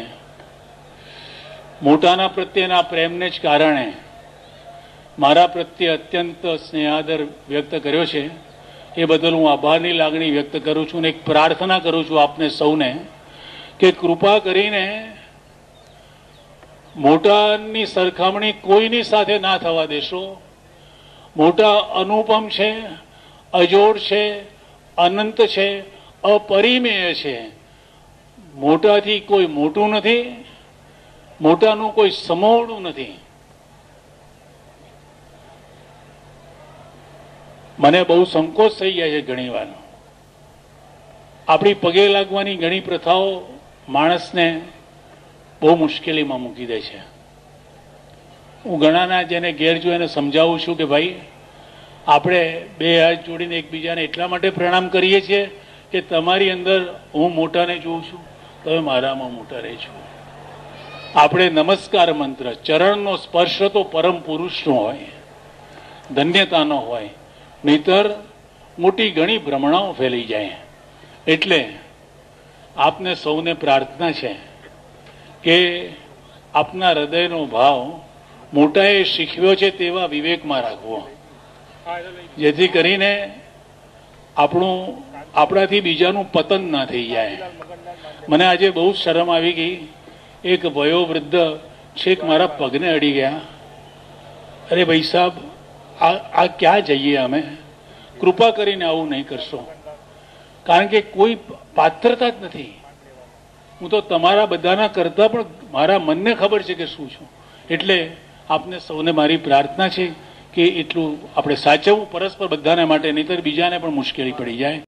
B: મોટાના પ્રત્યેના પ્રેમને જ કારણે મારા પ્રત્યે અત્યંત સ્નેહાદર વ્યક્ત કર્યો છે. એ બદલ હું આભારની લાગણી વ્યક્ત કરું છું અને એક પ્રાર્થના કરું છું આપને સૌને કે કૃપા કરીને મોટાની સરખામણી કોઈની સાથે ના થવા દેશો. મોટા અનુપમ છે, અજોડ છે, અનંત છે, અપરિમેય છે. મોટાથી કોઈ મોટું નથી, મોટાનું કોઈ સમોવડું નથી. મને બહુ સંકોચ થઈ જાય છે ઘણી વાર. આપણી પગે લાગવાની ઘણી પ્રથાઓ માણસને બહુ મુશ્કેલીમાં મૂકી દે છે. હું ઘણાના જેને ઘેર જો એને સમજાવું છું કે ભાઈ આપણે બે હાથ જોડીને એકબીજાને એટલા માટે પ્રણામ કરીએ છીએ કે તમારી અંદર હું મોટાને જોઉં છું, તમે મારામાં મોટા રહેજો. આપણે નમસ્કાર મંત્ર, ચરણનો સ્પર્શ તો પરમ પુરુષનો હોય, ધન્યતાનો હોય, નહીતર મોટી ઘણી ભ્રમણાઓ ફેલાઈ જાય. એટલે આપને સૌને પ્રાર્થના છે કે આપના હૃદયનો ભાવ મોટાએ શીખવ્યો છે તેવા વિવેકમાં રાખવો, જેથી કરીને આપણાથી બીજાનું પતન ના થઈ જાય. મને આજે બહુ શરમ આવી ગઈ. એક વયોવૃદ્ધ છેક મારા પગને અડી ગયા. અરે ભાઈ સાહેબ, આ ક્યાં જઈએ અમે? કૃપા કરીને આવું નહીં કરશો, કારણ કે કોઈ પાત્રતા જ નથી. હું તો તમારા બધાના કરતા પણ મારા મનને ખબર છે કે શું છું. એટલે આપને સૌને મારી પ્રાર્થના છે કે એટલું આપણે સાચવવું પરસ્પર બધાને માટે, નહીતર બીજાને પણ મુશ્કેલી પડી જાય.